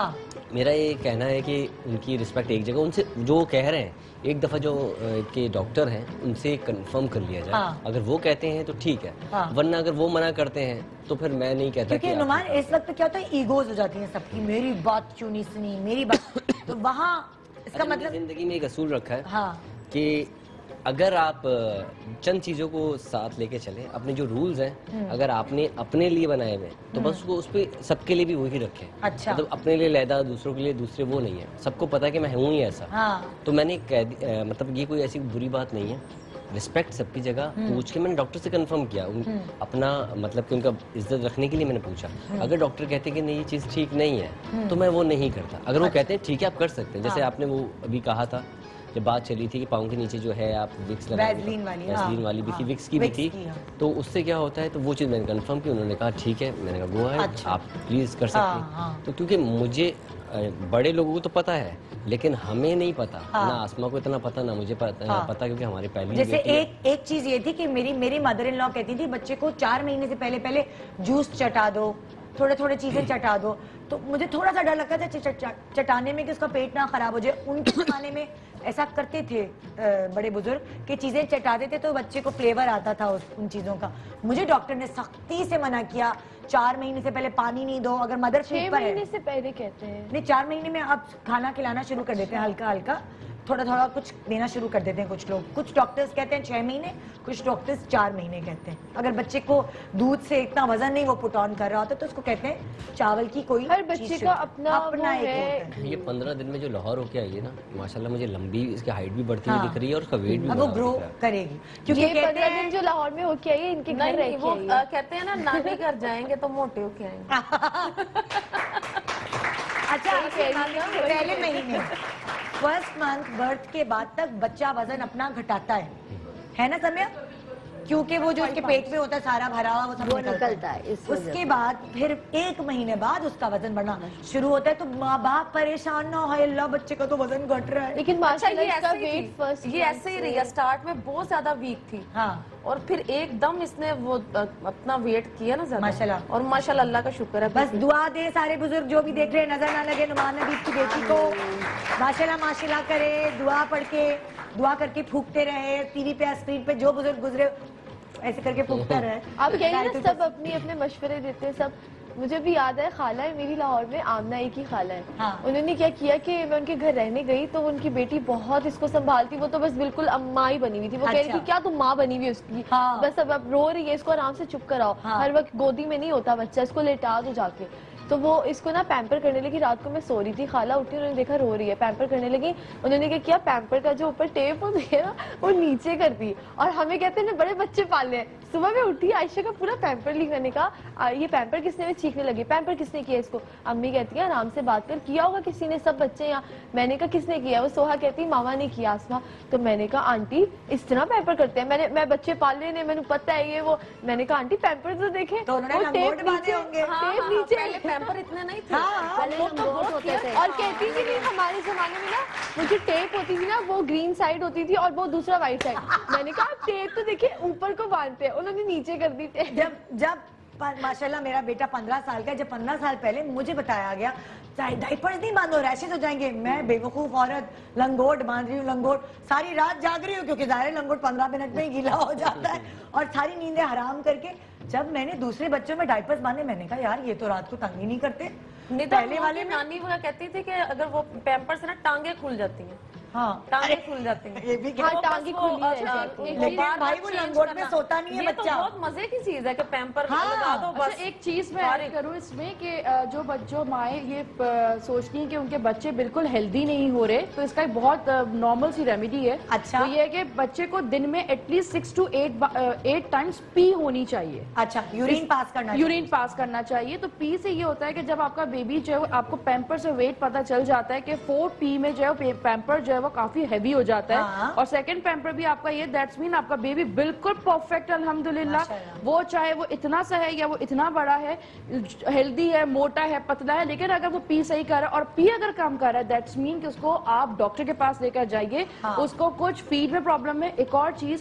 मेरा ये कहना है कि उनकी रिस्पेक्ट एक जगह, उनसे जो कह रहे हैं एक दफा जो के डॉक्टर हैं उनसे कंफर्म कर लिया जाए। हाँ। अगर वो कहते हैं तो ठीक है, हाँ। वरना अगर वो मना करते हैं तो फिर मैं नहीं कहता। क्योंकि नुमान इस वक्त क्या होता है, ईगोज हो जाती हैं सबकी, मेरी बात क्यों नहीं सुनी, मेरी बात तो वहाँ इसका मतलब जिंदगी में एक असूल रखा है हाँ। कि अगर आप चंद चीजों को साथ लेके चले, अपने जो रूल्स हैं अगर आपने अपने लिए बनाए हुए तो बस उसको उस पे सबके लिए भी वही रखें। अच्छा। मतलब अपने लिए लहदा, दूसरों के लिए दूसरे, वो नहीं है। सबको पता है कि मैं हूँ ही ऐसा। हाँ। तो मैंने मतलब ये कोई ऐसी बुरी बात नहीं है, रिस्पेक्ट सबकी जगह। पूछ के मैंने डॉक्टर से कंफर्म किया अपना, मतलब कि उनका इज्जत रखने के लिए मैंने पूछा। अगर डॉक्टर कहते हैं कि नहीं ये चीज़ ठीक नहीं है तो मैं वो नहीं करता। अगर वो कहते हैं ठीक है आप कर सकते हैं, जैसे आपने वो अभी कहा था जब बात चली थी कि पाँव के नीचे जो है आप विक्स वैसलीन वाली भी थी, विक्स की भी थी, तो उससे क्या होता है, तो वो चीज़ मैंने कंफर्म की। उन्होंने कहा ठीक है, मैंने कहा गो अहेड, आप प्लीज कर सकते हैं। तो क्योंकि मुझे बड़े लोगों को तो पता है लेकिन हमें नहीं पता, ना आसमा को इतना पता, ना मुझे पता, क्योंकि हमारे पहले जैसे एक चीज ये थी कि मेरी मदर इन लॉ कहती थी बच्चे को 4 महीने से पहले जूस चटा दो, थोड़े चीजें चटा दो। तो मुझे थोड़ा सा डर लगता था चटाने में कि उसका पेट ना खराब हो जाए। उनके जमाने में ऐसा करते थे बड़े बुजुर्ग कि चीजें चटाते थे तो बच्चे को फ्लेवर आता था उन चीजों का। मुझे डॉक्टर ने सख्ती से मना किया 4 महीने से पहले पानी नहीं दो। अगर मदर 6 महीने से पहले कहते हैं, नहीं 4 महीने में आप खाना खिलाना शुरू कर देते हैं, हल्का हल्का थोड़ा कुछ देना शुरू कर देते हैं कुछ लोग। कुछ डॉक्टर्स कहते हैं 6 महीने, कुछ डॉक्टर्स 4 महीने कहते हैं। अगर बच्चे को दूध से इतना वजन नहीं वो पुट ऑन कर रहा होता तो उसको कहते हैं चावल की कोई हर बच्चे का अपना है। ये 15 दिन में जो लाहौर होके आई है ना, माशाल्लाह मुझे लंबी, इसकी हाइट भी बढ़ती हुई दिख रही है और उसका वेट भी वो ग्रो करेगी। क्योंकि 15 दिन जो लाहौर में होके आई है इनके घर रह के आई है। कहते हैं ना नानी घर जाएंगे तो मोटे होके आएंगे। अच्छा, पहले महीने फर्स्ट मंथ बर्थ के बाद तक बच्चा वजन अपना घटाता है ना समय, क्योंकि वो जो उसके पेट में होता है सारा भरा हुआ वो सब निकलता है। उसके बाद फिर 1 महीने बाद उसका वजन बढ़ना शुरू होता है। तो माँ बाप परेशान ना हो, अल्लाह बच्चे का तो वजन घट रहा है। लेकिन माशाल्लाह इसका वेट फर्स्ट ये ऐसे ही रही है, स्टार्ट में बहुत ज्यादा वीक थी हाँ, और फिर एकदम इसने वो अपना वेट किया ना ज्यादा, माशाल्लाह। और माशाल्लाह अल्लाह का शुक्र है। बस दुआ दे सारे बुजुर्ग जो भी देख रहे हैं, नजर ना लगे नुमान हबीब की बेटी को, माशाल्लाह करे, दुआ करके फूकते रहे। टीवी पे स्क्रीन पे जो बुजुर्ग गुजरे ऐसे करके फूकता रहे। आप कह रहे हैं सब अपने मशवरे देते हैं सब। मुझे भी याद है, खाला है मेरी लाहौर में, आमना एक ही खाला है। हाँ। उन्होंने क्या किया कि मैं उनके घर रहने गई तो उनकी बेटी बहुत इसको संभालती, वो तो बस बिल्कुल अम्मा ही बनी हुई थी। वो कह रही थी क्या तुम माँ बनी हुई है उसकी। हाँ। बस अब रो रही है, इसको आराम से चुप कराओ। हाँ। हर वक्त गोदी में नहीं होता बच्चा, इसको लेटा दो जाके। तो वो इसको ना पैम्पर करने लगी। रात को मैं सो रही थी, खाला उठी, उन्होंने देखा रो रही है, पैम्पर करने लगी। उन्होंने क्या किया, पैम्पर का जो ऊपर टेप होती है ना वो नीचे कर दी। और हमें कहते हैं बड़े बच्चे पालने हैं। सुबह में उठी, आयशा का पूरा पैम्पर ली। मैंने कहा ये पैम्पर किसने, में चीखने लगी, पैम्पर किसने किया इसको। अम्मी कहती है आराम से बात कर, किया होगा किसी ने, सब बच्चे यहाँ। मैंने कहा किसने किया, वो सोहा कहती मामा ने किया आसमा। तो मैंने कहा आंटी इस तरह पैम्पर करते हैं, मैं बच्चे पाल रहे, मैंने पता है ये वो। मैंने कहा आंटी पैम्पर तो देखे, टेप नीचे, पैम्पर इतने नहीं थे। और कहती थी नहीं हमारे जमाने में ना वो जो टेप होती थी ना वो ग्रीन साइड होती थी और वो दूसरा व्हाइट साइड। मैंने कहा टेप तो देखिए ऊपर को बांधते हैं, उन्होंने नीचे कर दी टेप। जब माशाल्लाह मेरा बेटा 15 साल का है, जब 15 साल पहले मुझे बताया गया डायपर्स नहीं बांधो रैशेज हो जाएंगे, मैं बेवकूफ औरत लंगोट बांध रही हूँ, लंगोट सारी रात जाग रही हूँ क्योंकि ज़ाहिर लंगोट 15 मिनट में ही गीला हो जाता है और सारी नींदें हराम करके। जब मैंने दूसरे बच्चों में डायपर्स बांधे, मैंने कहा यार ये तो रात को तंग ही नहीं करते। पहले वाले नानी वगैरह कहती थी कि अगर वो पैम्पर से ना टांगे खुल जाती हैं। हाँ, टांगे खुल जाती हैं। ये भी टांगे खुली लेकिन भाई वो लंगोट में सोता नहीं है बच्चा। बहुत मजे की चीज है कि पैम्पर लगा दो बस। अच्छा, एक चीज मैं ऐड करूँ इसमें कि जो माएँ ये सोचती हैं कि उनके बच्चे बिल्कुल हेल्दी नहीं हो रहे, तो इसका एक बहुत नॉर्मल सी रेमेडी है। अच्छा, तो ये है कि बच्चे को दिन में एटलीस्ट 6 to 8 टाइम्स पी होनी चाहिए। अच्छा, यूरिन पास करना चाहिए। तो पी से ये होता है कि जब आपका बेबी जो है, आपको पैम्पर से वेट पता चल जाता है कि 4P में जो है पैम्पर जो है वो काफी हैवी हो जाता है। हाँ। और सेकंड पैम्पर भी आपका ये, दैट्स मीन आपका बेबी बिल्कुल परफेक्ट अल्हम्दुलिल्लाह, वो चाहे वो इतना सा है या वो इतना बड़ा है, हेल्दी है, मोटा है, पतला है, लेकिन अगर वो पी सही कर रहा है और पी अगर कम कर रहा है, दैट्स मीन कि उसको आप डॉक्टर के पास लेकर जाइए। हाँ। उसको कुछ फीड में प्रॉब्लम है। एक और चीज,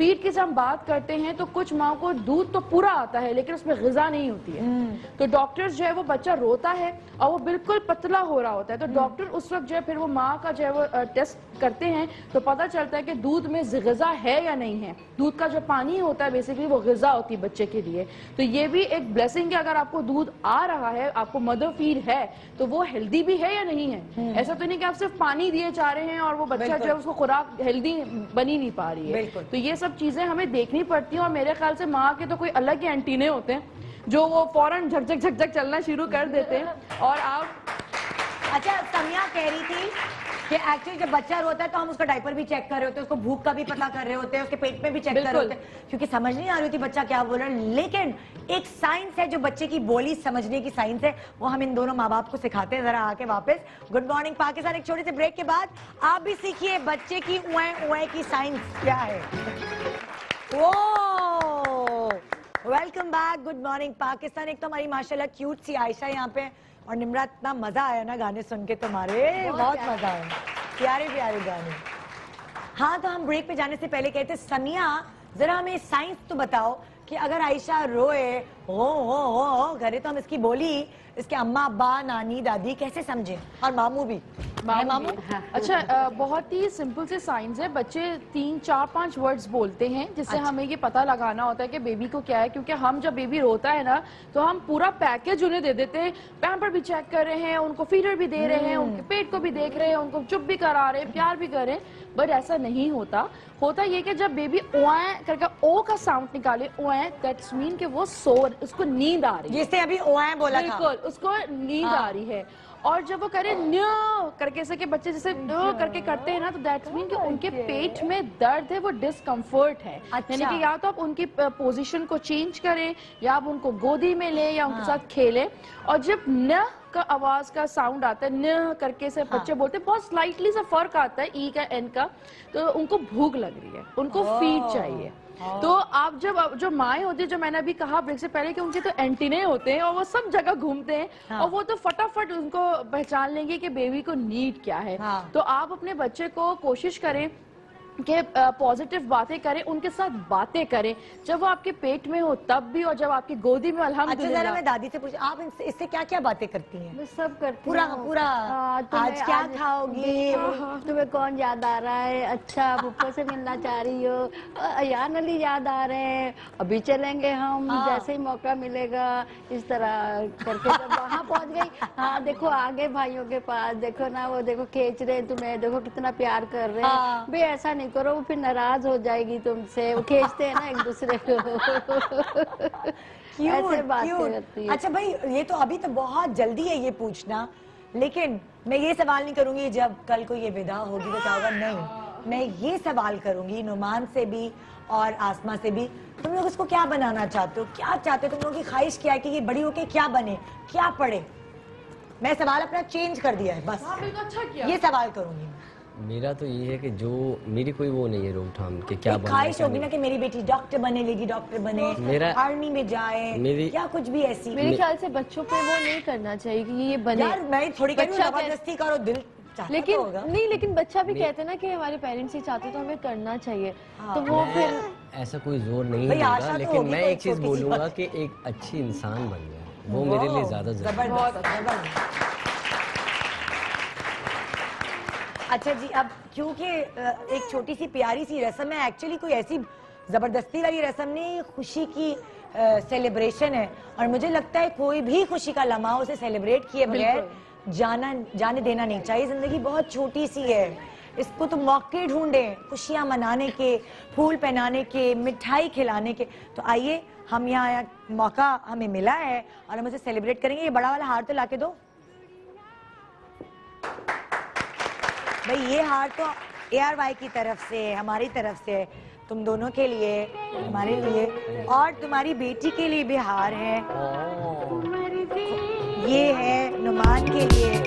फीड की जब हम बात करते हैं तो कुछ माँ को दूध तो पूरा आता है लेकिन उसमें ग़िज़ा नहीं होती है। तो डॉक्टर्स जो है वो बच्चा रोता है और वो बिल्कुल पतला हो रहा होता है, तो डॉक्टर उस वक्त जो है फिर वो माँ का जो है वो टेस्ट करते हैं तो पता चलता है कि दूध में ग़िज़ा है या नहीं है। दूध का जो पानी होता है बेसिकली वो ग़िज़ा होती है बच्चे के लिए। तो ये भी एक ब्लेसिंग है, अगर आपको दूध आ रहा है, आपको मदर फीड है, तो वो हेल्दी भी है या नहीं है। ऐसा तो नहीं कि आप सिर्फ पानी दिए जा रहे हैं और वो बच्चा जो है उसको खुराक हेल्दी बनी नहीं पा रही है। तो ये सब चीजें हमें देखनी पड़ती हैं और मेरे ख्याल से माँ के तो कोई अलग ही एंटीने होते हैं जो वो फौरन झकझक झकझक चलना शुरू कर देते हैं। और आप अच्छा, समिया कह रही थी कि एक्चुअली जब बच्चा रोता है तो हम उसका डायपर भी चेक कर रहे होते हैं, उसको भूख का भी पता कर रहे होते हैं, उसके पेट में भी चेक कर रहे होते हैं, क्योंकि समझ नहीं आ रही थी बच्चा क्या बोल रहा है। लेकिन एक साइंस है जो बच्चे की बोली समझने की साइंस है, वो हम इन दोनों माँ बाप को सिखाते हैं। जरा आके वापस गुड मॉर्निंग पाकिस्तान, एक छोटे से ब्रेक के बाद आप भी सीखिए बच्चे की उए की साइंस क्या है। Welcome back, good morning Pakistan. एक तो हमारी माशाल्लाह क्यूट सी आयशा यहाँ पे, और निम्रा, इतना मजा आया ना गाने सुन के तुम्हारे, बहुत मजा आया, प्यारे प्यारे गाने। हाँ, तो हम ब्रेक पे जाने से पहले कहते समिया जरा हमें साइंस तो बताओ कि अगर आयशा रोए हो करे तो हम इसकी बोली, इसके अम्मा अब्बा नानी दादी कैसे समझे, और मामू भी। मामू अच्छा, बहुत ही सिंपल से साइंस है। बच्चे 3, 4, 5 वर्ड्स बोलते हैं जिससे हमें ये पता लगाना होता है कि बेबी को क्या है, क्योंकि हम जब बेबी रोता है ना तो हम पूरा पैकेज उन्हें दे देते हैं। पैम्पर भी चेक कर रहे हैं, उनको फीडर भी दे रहे हैं, उनके पेट को भी देख रहे हैं, उनको चुप भी करा रहे हैं, प्यार भी कर रहे हैं। बट ऐसा नहीं होता। होता ये कि जब बेबी ओए करके ओ का साउंड निकाले, ओए, दैट्स मीन कि वो सो, उसको नींद आ रही है, जिससे अभी ओए बोला था, बिल्कुल उसको नींद आ रही है। और जब वो करे न्यो करके, ऐसे के बच्चे जैसे न्यो करके करते हैं ना, तो दैट्स मीन कि उनके पेट में दर्द है, वो डिस्कम्फर्ट है। यानी कि या तो आप उनकी पोजीशन को चेंज करें, या आप उनको गोदी में लें, या उनके साथ खेलें। और जब न का आवाज का साउंड आता है, न करके से बच्चे बोलते हैं, बहुत स्लाइटली सा फर्क आता है ई का एन का, तो उनको भूख लग रही है, उनको फीड चाहिए। तो आप जब जो माएँ होती है, जो मैंने अभी कहा ब्रेक से पहले कि उनके तो एंटीने होते हैं और वो सब जगह घूमते हैं, और वो तो फटाफट उनको पहचान लेंगे कि बेबी को नीड क्या है। तो आप अपने बच्चे को कोशिश करें कि पॉजिटिव बातें करें, उनके साथ बातें करें, जब वो आपके पेट में हो तब भी, और जब आपकी गोदी में अल्हम्दुलिल्लाह। अच्छा, जरा मैं दादी से पूछ, आप इससे क्या क्या बातें करती हैं? मैं सब करती पूरा हूँ। पूरा आज क्या खाओगी, तुम्हें कौन याद आ रहा है, अच्छा पप्पा से मिलना चाह रही हो, अयान अली याद आ रहे हैं, अभी चलेंगे हम, जैसे ही मौका मिलेगा, इस तरह करके जब वहाँ पहुँच गई, हाँ देखो आगे भाइयों के पास देखो ना, वो देखो खींच रहे हैं तुम्हें, देखो कितना प्यार कर रहे हैं, भाई ऐसा नहीं करो, वो फिर नाराज हो जाएगी तुमसे, वो खींचते हैं ना एक दूसरे को। ऐसे बातें होती है। अच्छा भाई, ये तो अभी तो बहुत जल्दी है ये पूछना, लेकिन मैं ये सवाल नहीं करूंगी जब कल को ये विदा होगी तो क्या होगा, नहीं, मैं ये सवाल करूंगी नुमान से भी और आसमा से भी, तुम लोग इसको क्या बनाना चाहते हो, क्या चाहते हो, तुम लोगों की ख्वाहिश क्या है कि ये बड़ी होके क्या बने, क्या पढ़े। मैं सवाल अपना चेंज कर दिया है, बस अच्छा किया। ये सवाल करूंगी। मेरा तो ये है कि जो मेरी कोई वो नहीं है रोकथाम कि क्या बनना, ख्वाहिश होगी ना कि मेरी बेटी डॉक्टर बने, लेडी डॉक्टर बने, मेरा आर्मी में जाए, या कुछ भी ऐसी। मेरे ख्याल से बच्चों पे वो नहीं करना चाहिए कि ये बने। यार मैं थोड़ी कह रही हूं जबरदस्ती करो, दिल लेकिन नहीं, लेकिन बच्चा भी कहते हैं ना कि हमारे पेरेंट्स ही चाहते तो हमें करना चाहिए। तो वो फिर ऐसा कोई जोर नहीं देगा, लेकिन मैं एक चीज बोलूंगा कि एक अच्छी इंसान बन जाए, वो मेरे लिए ज्यादा जबरदस्त। अच्छा जी, अब क्योंकि एक छोटी सी प्यारी सी रस्म है, एक्चुअली कोई ऐसी जबरदस्ती वाली रस्म नहीं, खुशी की सेलिब्रेशन है, और मुझे लगता है कोई भी खुशी का लम्हा उसे सेलिब्रेट किए बगैर जाने देना नहीं चाहिए। जिंदगी बहुत छोटी सी है, इसको तो मौके ढूंढे खुशियां मनाने के, फूल पहनाने के, मिठाई खिलाने के। तो आइए, हम यहाँ मौका हमें मिला है और हम उसे सेलिब्रेट करेंगे। ये बड़ा वाला हार तो लाके दो भाई, ये हार तो ARY की तरफ से, हमारी तरफ से, तुम दोनों के लिए, हमारे लिए, और तुम्हारी बेटी के लिए भी हार है। ये है नुमान के लिए।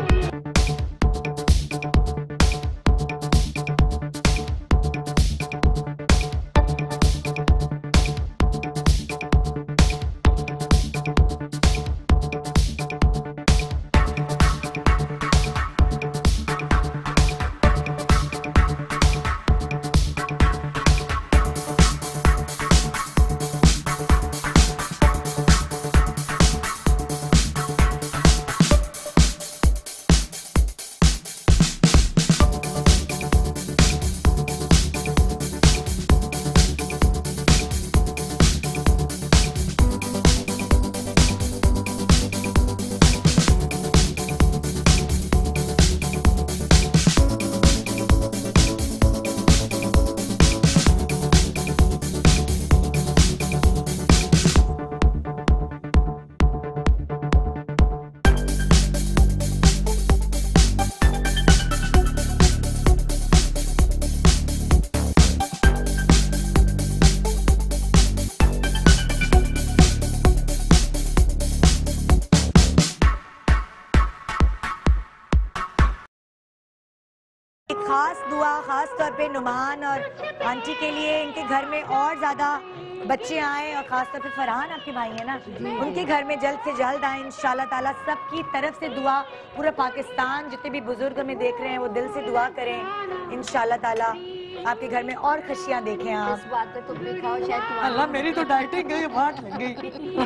एक खास दुआ खास तौर पे नुमान और आंटी के लिए, इनके घर में और ज्यादा बच्चे आए और खास तौर पे फरहान आपके भाई है ना, उनके घर में जल्द से जल्द आए इंशाल्लाह ताला। सबकी तरफ से दुआ, पूरा पाकिस्तान जितने भी बुजुर्ग हमें देख रहे हैं वो दिल से दुआ करें इंशाल्लाह ताला आपके घर में और खुशियां देखें आप। इस बात पे तुम भी खाओ, शायद अल्लाह मेरी तो डाइटिंग गई, बाट लग गई।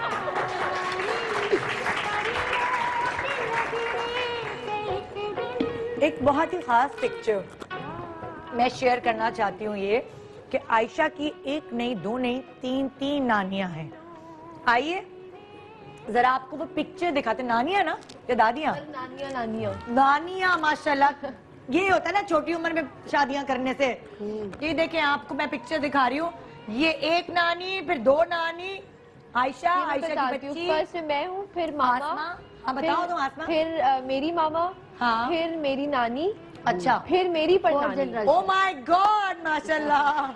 एक बहुत ही खास पिक्चर मैं शेयर करना चाहती हूँ, ये कि आयशा की एक नहीं, दो नहीं, तीन नानियां हैं। आइए जरा आपको वो पिक्चर दिखाते। नानियां ना या दादियां? नानियां माशाल्लाह। ये होता है ना छोटी उम्र में शादियां करने से। ये देखें आपको मैं पिक्चर दिखा रही हूँ, ये एक नानी, फिर दो नानी। आयशा की बच्ची, फर्स्ट मैं हूँ, फिर मामा। हाँ बताओ तुम आसमा। फिर मेरी मामा, हाँ, फिर मेरी नानी, अच्छा, फिर मेरी परनानी। ओ माय गॉड माशाल्लाह।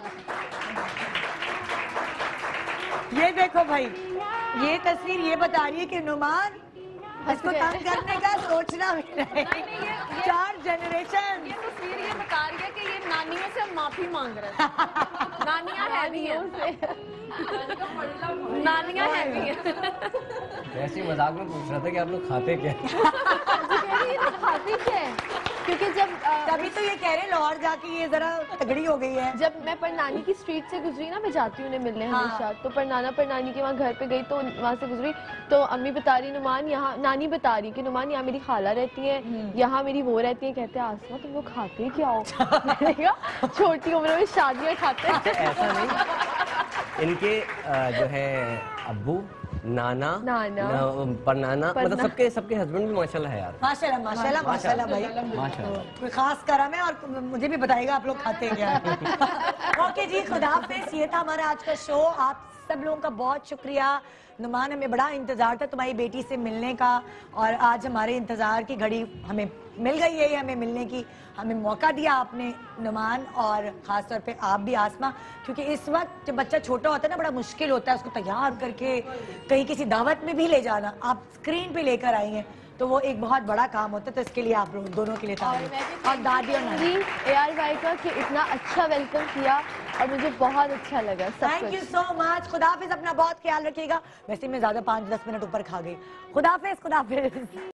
ये देखो भाई, ये तस्वीर ये बता रही है कि नुमान इसको तंग करने का सोचना भी नहीं। 4 जनरेशन। ये तस्वीर ये बता रही है कि ये नानियों से माफी मांग रहे हैं। नानियां हैवी हैं, नानियां हैवी हैं। वैसे मजाक में पूछ रहा था कि आप लोग खाते क्या? खाती क्या है? क्योंकि जब तभी तो ये कह रहे लाहौर जाके ये जरा तगड़ी हो गई है। जब मैं परनानी की स्ट्रीट से गुजरी ना, मैं जाती हूँ उन्हें मिलने हमेशा, तो परनानी के वहाँ घर पे गई तो वहाँ से गुजरी तो अम्मी बता रही नुमान यहाँ, नानी बता रही कि नुमान यहाँ मेरी खाला रहती है, यहाँ मेरी वो रहती है। कहते हैं आसमा तुम लोग खाते क्या हो? मैंने कहा छोटी उम्र में शादियाँ खाते हैं। ऐसा नहीं, इनके जो है अब्बू, नाना, परनाना, मतलब सबके हस्बैंड भी माशाल्लाह है यार। माशाल्लाह माशाल्लाह माशाल्लाह भाई, माशाल्लाह। कोई खास करम है और मुझे भी बताइएगा आप लोग खाते हैं क्या। ओके जी, खुदा हाफिज़। ये था हमारा आज का शो। आप सब लोगों का बहुत शुक्रिया। नुमान, हमें बड़ा इंतजार था तुम्हारी बेटी से मिलने का और आज हमारे इंतजार की घड़ी हमें मिल गई है, हमें मिलने की हमें मौका दिया आपने नुमान, और खास तौर पे आप भी आसमा, क्योंकि इस वक्त जब बच्चा छोटा होता है ना बड़ा मुश्किल होता है उसको तैयार करके कहीं किसी दावत में भी ले जाना। आप स्क्रीन पे लेकर आई हैं तो वो एक बहुत बड़ा काम होता है, तो इसके लिए आप लोग दोनों के लिए और दादी और नानी ARY का कि इतना अच्छा वेलकम किया और मुझे बहुत अच्छा लगा। Thank you so much. खुदाफिज, अपना बहुत ख्याल रखिएगा। वैसे मैं ज्यादा 5-10 मिनट ऊपर खा गई। खुदाफिज खुदाफिज।